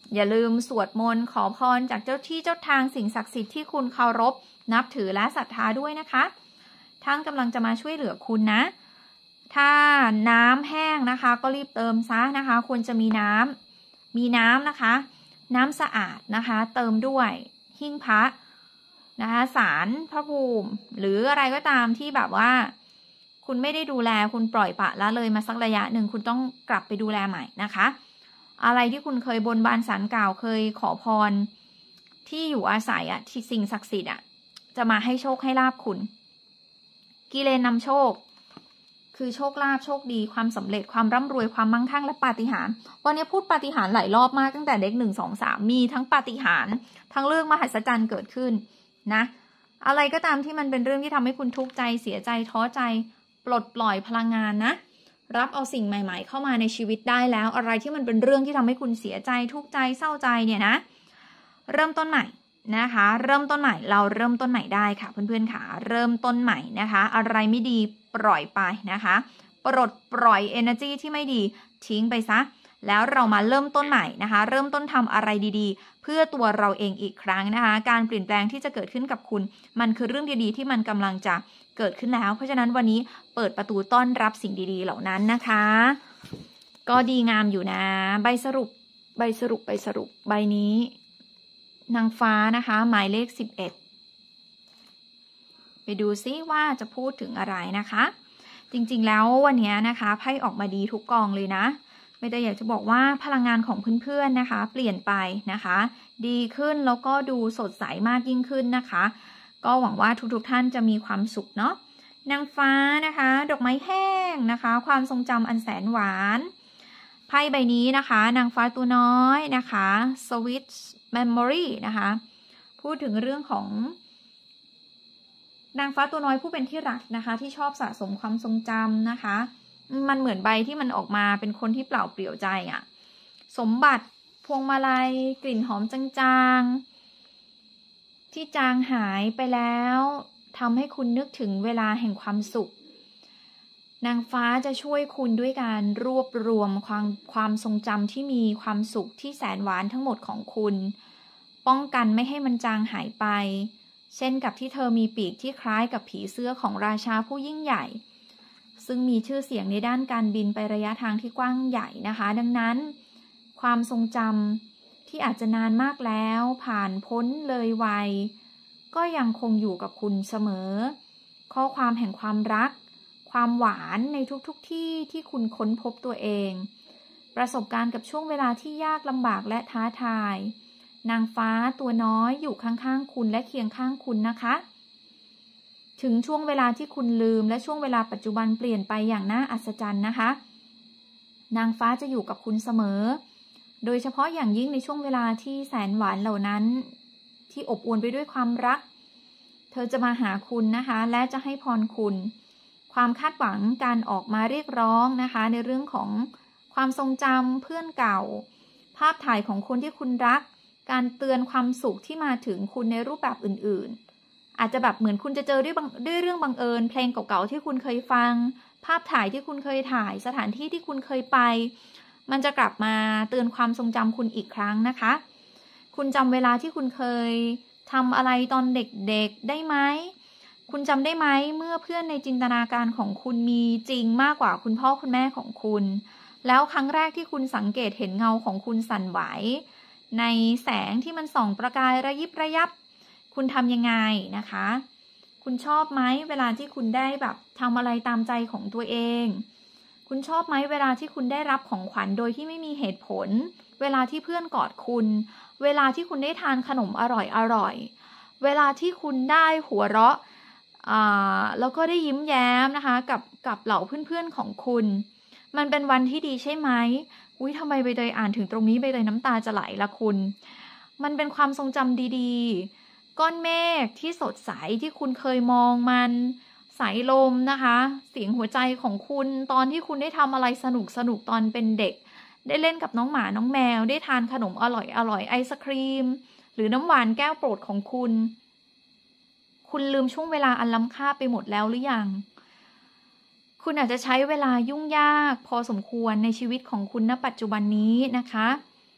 อย่าลืมสวดมนต์ขอพรจากเจ้าที่เจ้าทางสิ่งศักดิ์สิทธิ์ที่คุณเคารพนับถือและศรัทธาด้วยนะคะท่านกำลังจะมาช่วยเหลือคุณนะถ้าน้ำแห้งนะคะก็รีบเติมซะนะคะควรจะมีน้ำมีน้ำนะคะน้ำสะอาดนะคะเติมด้วยหิ้งพระนะคะศาลพระภูมิหรืออะไรก็ตามที่แบบว่าคุณไม่ได้ดูแลคุณปล่อยปละละเลยมาสักระยะหนึ่งคุณต้องกลับไปดูแลใหม่นะคะอะไรที่คุณเคยบนบานศาลกล่าวเคยขอพรที่อยู่อาศัยอะที่สิ่งศักดิ์สิทธิ์อะจะมาให้โชคให้ลาภคุณกิเลนนำโชคคือโชคลาภโชคดีความสำเร็จความร่ำรวยความมั่งคั่งและปาฏิหาริย์วันนี้พูดปาฏิหาริย์หลายรอบมากตั้งแต่เด็กหนึ่งสองสามมีทั้งปาฏิหาริย์ทั้งเรื่องมหัศจรรย์เกิดขึ้นนะอะไรก็ตามที่มันเป็นเรื่องที่ทำให้คุณทุกข์ใจเสียใจท้อใจปลดปล่อยพลังงานนะรับเอาสิ่งใหม่ๆเข้ามาในชีวิตได้แล้วอะไรที่มันเป็นเรื่องที่ทำให้คุณเสียใจทุกข์ใจเศร้าใจเนี่ยนะเริ่มต้นใหม่นะคะเริ่มต้นใหม่เราเริ่มต้นใหม่ได้ค่ะเพื่อนๆค่ะเริ่มต้นใหม่นะคะอะไรไม่ดีปล่อยไปนะคะปลดปล่อย energy ที่ไม่ดีทิ้งไปซะแล้วเรามาเริ่มต้นใหม่นะคะเริ่มต้นทำอะไรดีๆเพื่อตัวเราเองอีกครั้งนะคะการเปลี่ยนแปลงที่จะเกิดขึ้นกับคุณมันคือเรื่องดีๆที่มันกำลังจะเกิดขึ้นแล้วเพราะฉะนั้นวันนี้เปิดประตูต้อนรับสิ่งดีๆเหล่านั้นนะคะก็ดีงามอยู่นะใบสรุปใบสรุปใบสรุปใบนี้นางฟ้านะคะหมายเลขสิบเอ็ดไปดูซิว่าจะพูดถึงอะไรนะคะจริงๆแล้ววันนี้นะคะไพ่ออกมาดีทุกกองเลยนะไม่ได้อยากจะบอกว่าพลังงานของเพื่อนๆนะคะเปลี่ยนไปนะคะดีขึ้นแล้วก็ดูสดใสมากยิ่งขึ้นนะคะก็หวังว่าทุกๆท่านจะมีความสุขเนาะนางฟ้านะคะดอกไม้แห้งนะคะความทรงจำอันแสนหวานไพ่ใบนี้นะคะนางฟ้าตัวน้อยนะคะ Sweet Memory นะคะพูดถึงเรื่องของนางฟ้าตัวน้อยผู้เป็นที่รักนะคะที่ชอบสะสมความทรงจำนะคะมันเหมือนใบที่มันออกมาเป็นคนที่เปล่าเปลี่ยวใจอะสมบัติพวงมาลัยกลิ่นหอมจางๆที่จางหายไปแล้วทำให้คุณนึกถึงเวลาแห่งความสุขนางฟ้าจะช่วยคุณด้วยการรวบรวมความความทรงจำที่มีความสุขที่แสนหวานทั้งหมดของคุณป้องกันไม่ให้มันจางหายไปเช่นกับที่เธอมีปีกที่คล้ายกับผีเสื้อของราชาผู้ยิ่งใหญ่ซึ่งมีชื่อเสียงในด้านการบินไประยะทางที่กว้างใหญ่นะคะดังนั้นความทรงจำที่อาจจะนานมากแล้วผ่านพ้นเลยวัยก็ยังคงอยู่กับคุณเสมอข้อความแห่งความรักความหวานในทุกๆ ที่ที่คุณค้นพบตัวเองประสบการณ์กับช่วงเวลาที่ยากลำบากและท้าทายนางฟ้าตัวน้อยอยู่ข้างๆคุณและเคียงข้างคุณนะคะถึงช่วงเวลาที่คุณลืมและช่วงเวลาปัจจุบันเปลี่ยนไปอย่างน่าอัศจรรย์นะคะนางฟ้าจะอยู่กับคุณเสมอโดยเฉพาะอย่างยิ่งในช่วงเวลาที่แสนหวานเหล่านั้นที่อบอวลไปด้วยความรักเธอจะมาหาคุณนะคะและจะให้พรคุณความคาดหวังการออกมาเรียกร้องนะคะในเรื่องของความทรงจำเพื่อนเก่าภาพถ่ายของคนที่คุณรักการเตือนความสุขที่มาถึงคุณในรูปแบบอื่นๆอาจจะแบบเหมือนคุณจะเจอด้วยด้วยเรื่องบังเอิญเพลงเก่าๆที่คุณเคยฟังภาพถ่ายที่คุณเคยถ่ายสถานที่ที่คุณเคยไปมันจะกลับมาเตือนความทรงจำคุณอีกครั้งนะคะคุณจำเวลาที่คุณเคยทำอะไรตอนเด็กๆได้ไหมคุณจำได้ไหมเมื่อเพื่อนในจินตนาการของคุณมีจริงมากกว่าคุณพ่อคุณแม่ของคุณแล้วครั้งแรกที่คุณสังเกตเห็นเงาของคุณสั่นไหวในแสงที่มันส่องประกายระยิบระยับคุณทำยังไงนะคะคุณชอบไหมเวลาที่คุณได้แบบทำอะไรตามใจของตัวเองคุณชอบไหมเวลาที่คุณได้รับของขวัญโดยที่ไม่มีเหตุผลเวลาที่เพื่อนกอดคุณเวลาที่คุณได้ทานขนมอร่อยอร่อยเวลาที่คุณได้หัวเราะอ่าแล้วก็ได้ยิ้มแย้มนะคะกับกับเหล่าเพื่อนๆของคุณมันเป็นวันที่ดีใช่ไหมอุ๊ยทำไมใบเตยอ่านถึงตรงนี้ใบเตยน้ำตาจะไหลละคุณมันเป็นความทรงจำดีๆก้อนเมฆที่สดใสที่คุณเคยมองมันสายลมนะคะเสียงหัวใจของคุณตอนที่คุณได้ทำอะไรสนุกสนุกตอนเป็นเด็กได้เล่นกับน้องหมาน้องแมวได้ทานขนมอร่อยอร่อยไอศครีมหรือน้ำหวานแก้วโปรดของคุณคุณลืมช่วงเวลาอันล้ำค่าไปหมดแล้วหรือยังคุณอาจจะใช้เวลายุ่งยากพอสมควรในชีวิตของคุณณปัจจุบันนี้นะคะ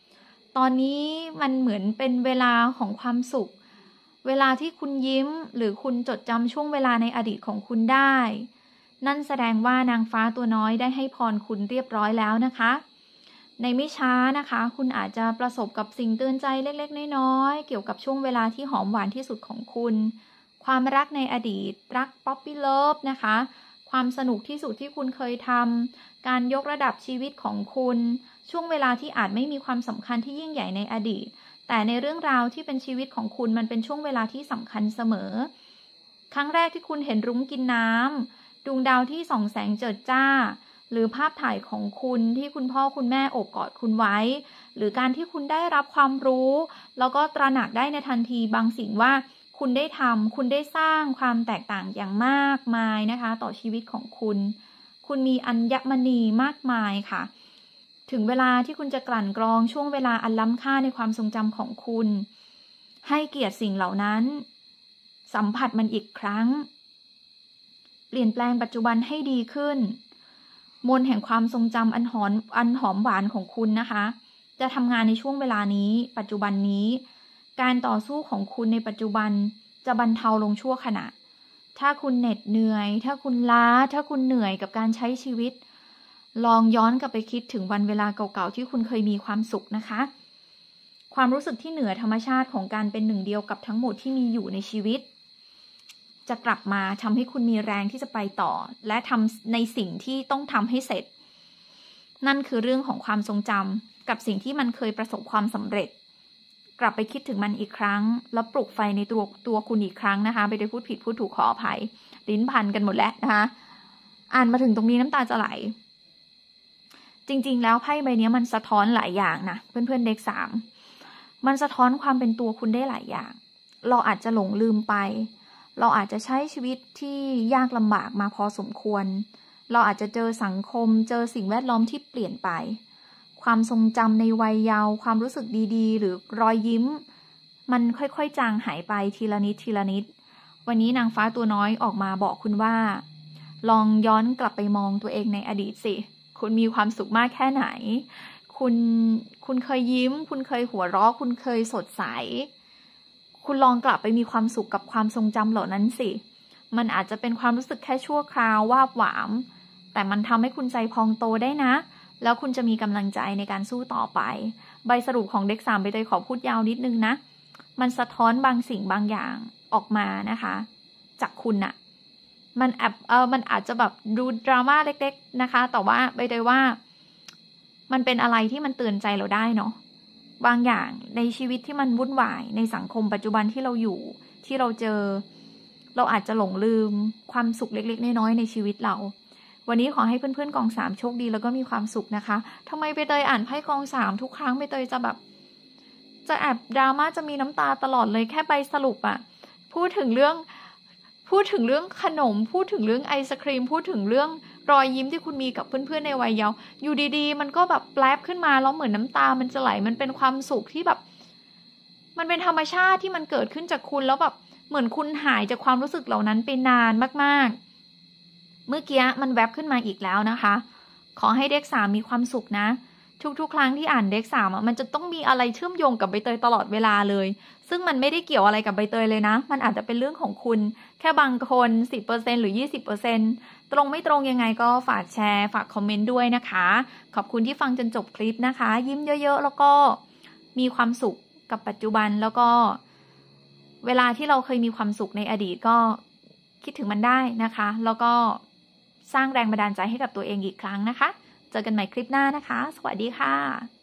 ตอนนี้มันเหมือนเป็นเวลาของความสุขเวลาที่คุณยิ้มหรือคุณจดจำช่วงเวลาในอดีตของคุณได้นั่นแสดงว่านางฟ้าตัวน้อยได้ให้พรคุณเรียบร้อยแล้วนะคะในไม่ช้านะคะคุณอาจจะประสบกับสิ่งเตือนใจเล็กๆน้อยๆเกี่ยวกับช่วงเวลาที่หอมหวานที่สุดของคุณความรักในอดีตรักป๊อปปี้เลิฟนะคะความสนุกที่สุดที่คุณเคยทำการยกระดับชีวิตของคุณช่วงเวลาที่อาจไม่มีความสำคัญที่ยิ่งใหญ่ในอดีตแต่ในเรื่องราวที่เป็นชีวิตของคุณมันเป็นช่วงเวลาที่สำคัญเสมอครั้งแรกที่คุณเห็นรุ้งกินน้ำดวงดาวที่ส่องแสงเจิดจ้าหรือภาพถ่ายของคุณที่คุณพ่อคุณแม่โอบกอดคุณไว้หรือการที่คุณได้รับความรู้แล้วก็ตระหนักได้ในทันทีบางสิ่งว่าคุณได้ทำคุณได้สร้างความแตกต่างอย่างมากมายนะคะต่อชีวิตของคุณคุณมีอัญมณีมากมายค่ะถึงเวลาที่คุณจะกลั่นกรองช่วงเวลาอันล้ำค่าในความทรงจำของคุณให้เกียรติสิ่งเหล่านั้นสัมผัสมันอีกครั้งเปลี่ยนแปลงปัจจุบันให้ดีขึ้นมนต์แห่งความทรงจำอันหอมอันหอมหวานของคุณนะคะจะทำงานในช่วงเวลานี้ปัจจุบันนี้การต่อสู้ของคุณในปัจจุบันจะบรรเทาลงชั่วขณะถ้าคุณเหน็ดเหนื่อยถ้าคุณล้าถ้าคุณเหนื่อยกับการใช้ชีวิตลองย้อนกลับไปคิดถึงวันเวลาเก่าๆที่คุณเคยมีความสุขนะคะความรู้สึกที่เหนือธรรมชาติของการเป็นหนึ่งเดียวกับทั้งหมดที่มีอยู่ในชีวิตจะกลับมาทำให้คุณมีแรงที่จะไปต่อและทำในสิ่งที่ต้องทำให้เสร็จนั่นคือเรื่องของความทรงจำกับสิ่งที่มันเคยประสบความสำเร็จกลับไปคิดถึงมันอีกครั้งแล้วปลุกไฟในตัวตัวคุณอีกครั้งนะคะไปได้พูดผิดพูดถูกขออภัยลิ้นพันกันหมดแล้วนะคะอ่านมาถึงตรงนี้น้ำตาจะไหลจริงๆแล้วไพ่ใบนี้มันสะท้อนหลายอย่างนะเพื่อนๆเด็กสามมันสะท้อนความเป็นตัวคุณได้หลายอย่างเราอาจจะหลงลืมไปเราอาจจะใช้ชีวิตที่ยากลำบากมาพอสมควรเราอาจจะเจอสังคมเจอสิ่งแวดล้อมที่เปลี่ยนไปความทรงจำในวัยเยาว์ความรู้สึกดีๆหรือรอยยิ้มมันค่อยๆจางหายไปทีละนิดทีละนิดวันนี้นางฟ้าตัวน้อยออกมาบอกคุณว่าลองย้อนกลับไปมองตัวเองในอดีตสิคุณมีความสุขมากแค่ไหนคุณคุณเคยยิ้มคุณเคยหัวเราะคุณเคยสดใสคุณลองกลับไปมีความสุขกับความทรงจำเหล่านั้นสิมันอาจจะเป็นความรู้สึกแค่ชั่วคราววาบหวามแต่มันทำให้คุณใจพองโตได้นะแล้วคุณจะมีกำลังใจในการสู้ต่อไปใบสรุปของเด็กสามใบเตยขอพูดยาวนิดนึงนะมันสะท้อนบางสิ่งบางอย่างออกมานะคะจากคุณน่ะมันแอบเออมันอาจจะแบบดูดราม่าเล็กๆนะคะแต่ว่าใบเตยว่ามันเป็นอะไรที่มันเตือนใจเราได้เนาะบางอย่างในชีวิตที่มันวุ่นวายในสังคมปัจจุบันที่เราอยู่ที่เราเจอเราอาจจะหลงลืมความสุขเล็กๆน้อยๆในชีวิตเราวันนี้ขอให้เพื่อนๆกองสามโชคดีแล้วก็มีความสุขนะคะทำไมใบเตยอ่านไพ่กองสามทุกครั้งใบเตยจะแบบจะแอบดราม่าจะมีน้ำตาตลอดเลยแค่ใบสรุปอะพูดถึงเรื่องพูดถึงเรื่องขนมพูดถึงเรื่องไอศครีมพูดถึงเรื่องรอยยิ้มที่คุณมีกับเพื่อนๆในวัยเยาว์อยู่ดีๆมันก็แบบแปลบขึ้นมาแล้วเหมือนน้ำตามันจะไหลมันเป็นความสุขที่แบบมันเป็นธรรมชาติที่มันเกิดขึ้นจากคุณแล้วแบบเหมือนคุณหายจากความรู้สึกเหล่านั้นไปนานมากๆเมื่อกี้มันแวบขึ้นมาอีกแล้วนะคะขอให้เด็กสามมีความสุขนะทุกๆครั้งที่อ่านเด็กสามอ่ะมันจะต้องมีอะไรเชื่อมโยงกับใบเตยตลอดเวลาเลยซึ่งมันไม่ได้เกี่ยวอะไรกับใบเตยเลยนะมันอาจจะเป็นเรื่องของคุณแค่บางคน สิบเปอร์เซ็นต์ หรือ ยี่สิบเปอร์เซ็นต์ ตรงไม่ตรงยังไงก็ฝากแชร์ฝากคอมเมนต์ด้วยนะคะขอบคุณที่ฟังจนจบคลิปนะคะยิ้มเยอะๆแล้วก็มีความสุขกับปัจจุบันแล้วก็เวลาที่เราเคยมีความสุขในอดีตก็คิดถึงมันได้นะคะแล้วก็สร้างแรงบันดาลใจให้กับตัวเองอีกครั้งนะคะเจอกันใหม่คลิปหน้านะคะสวัสดีค่ะ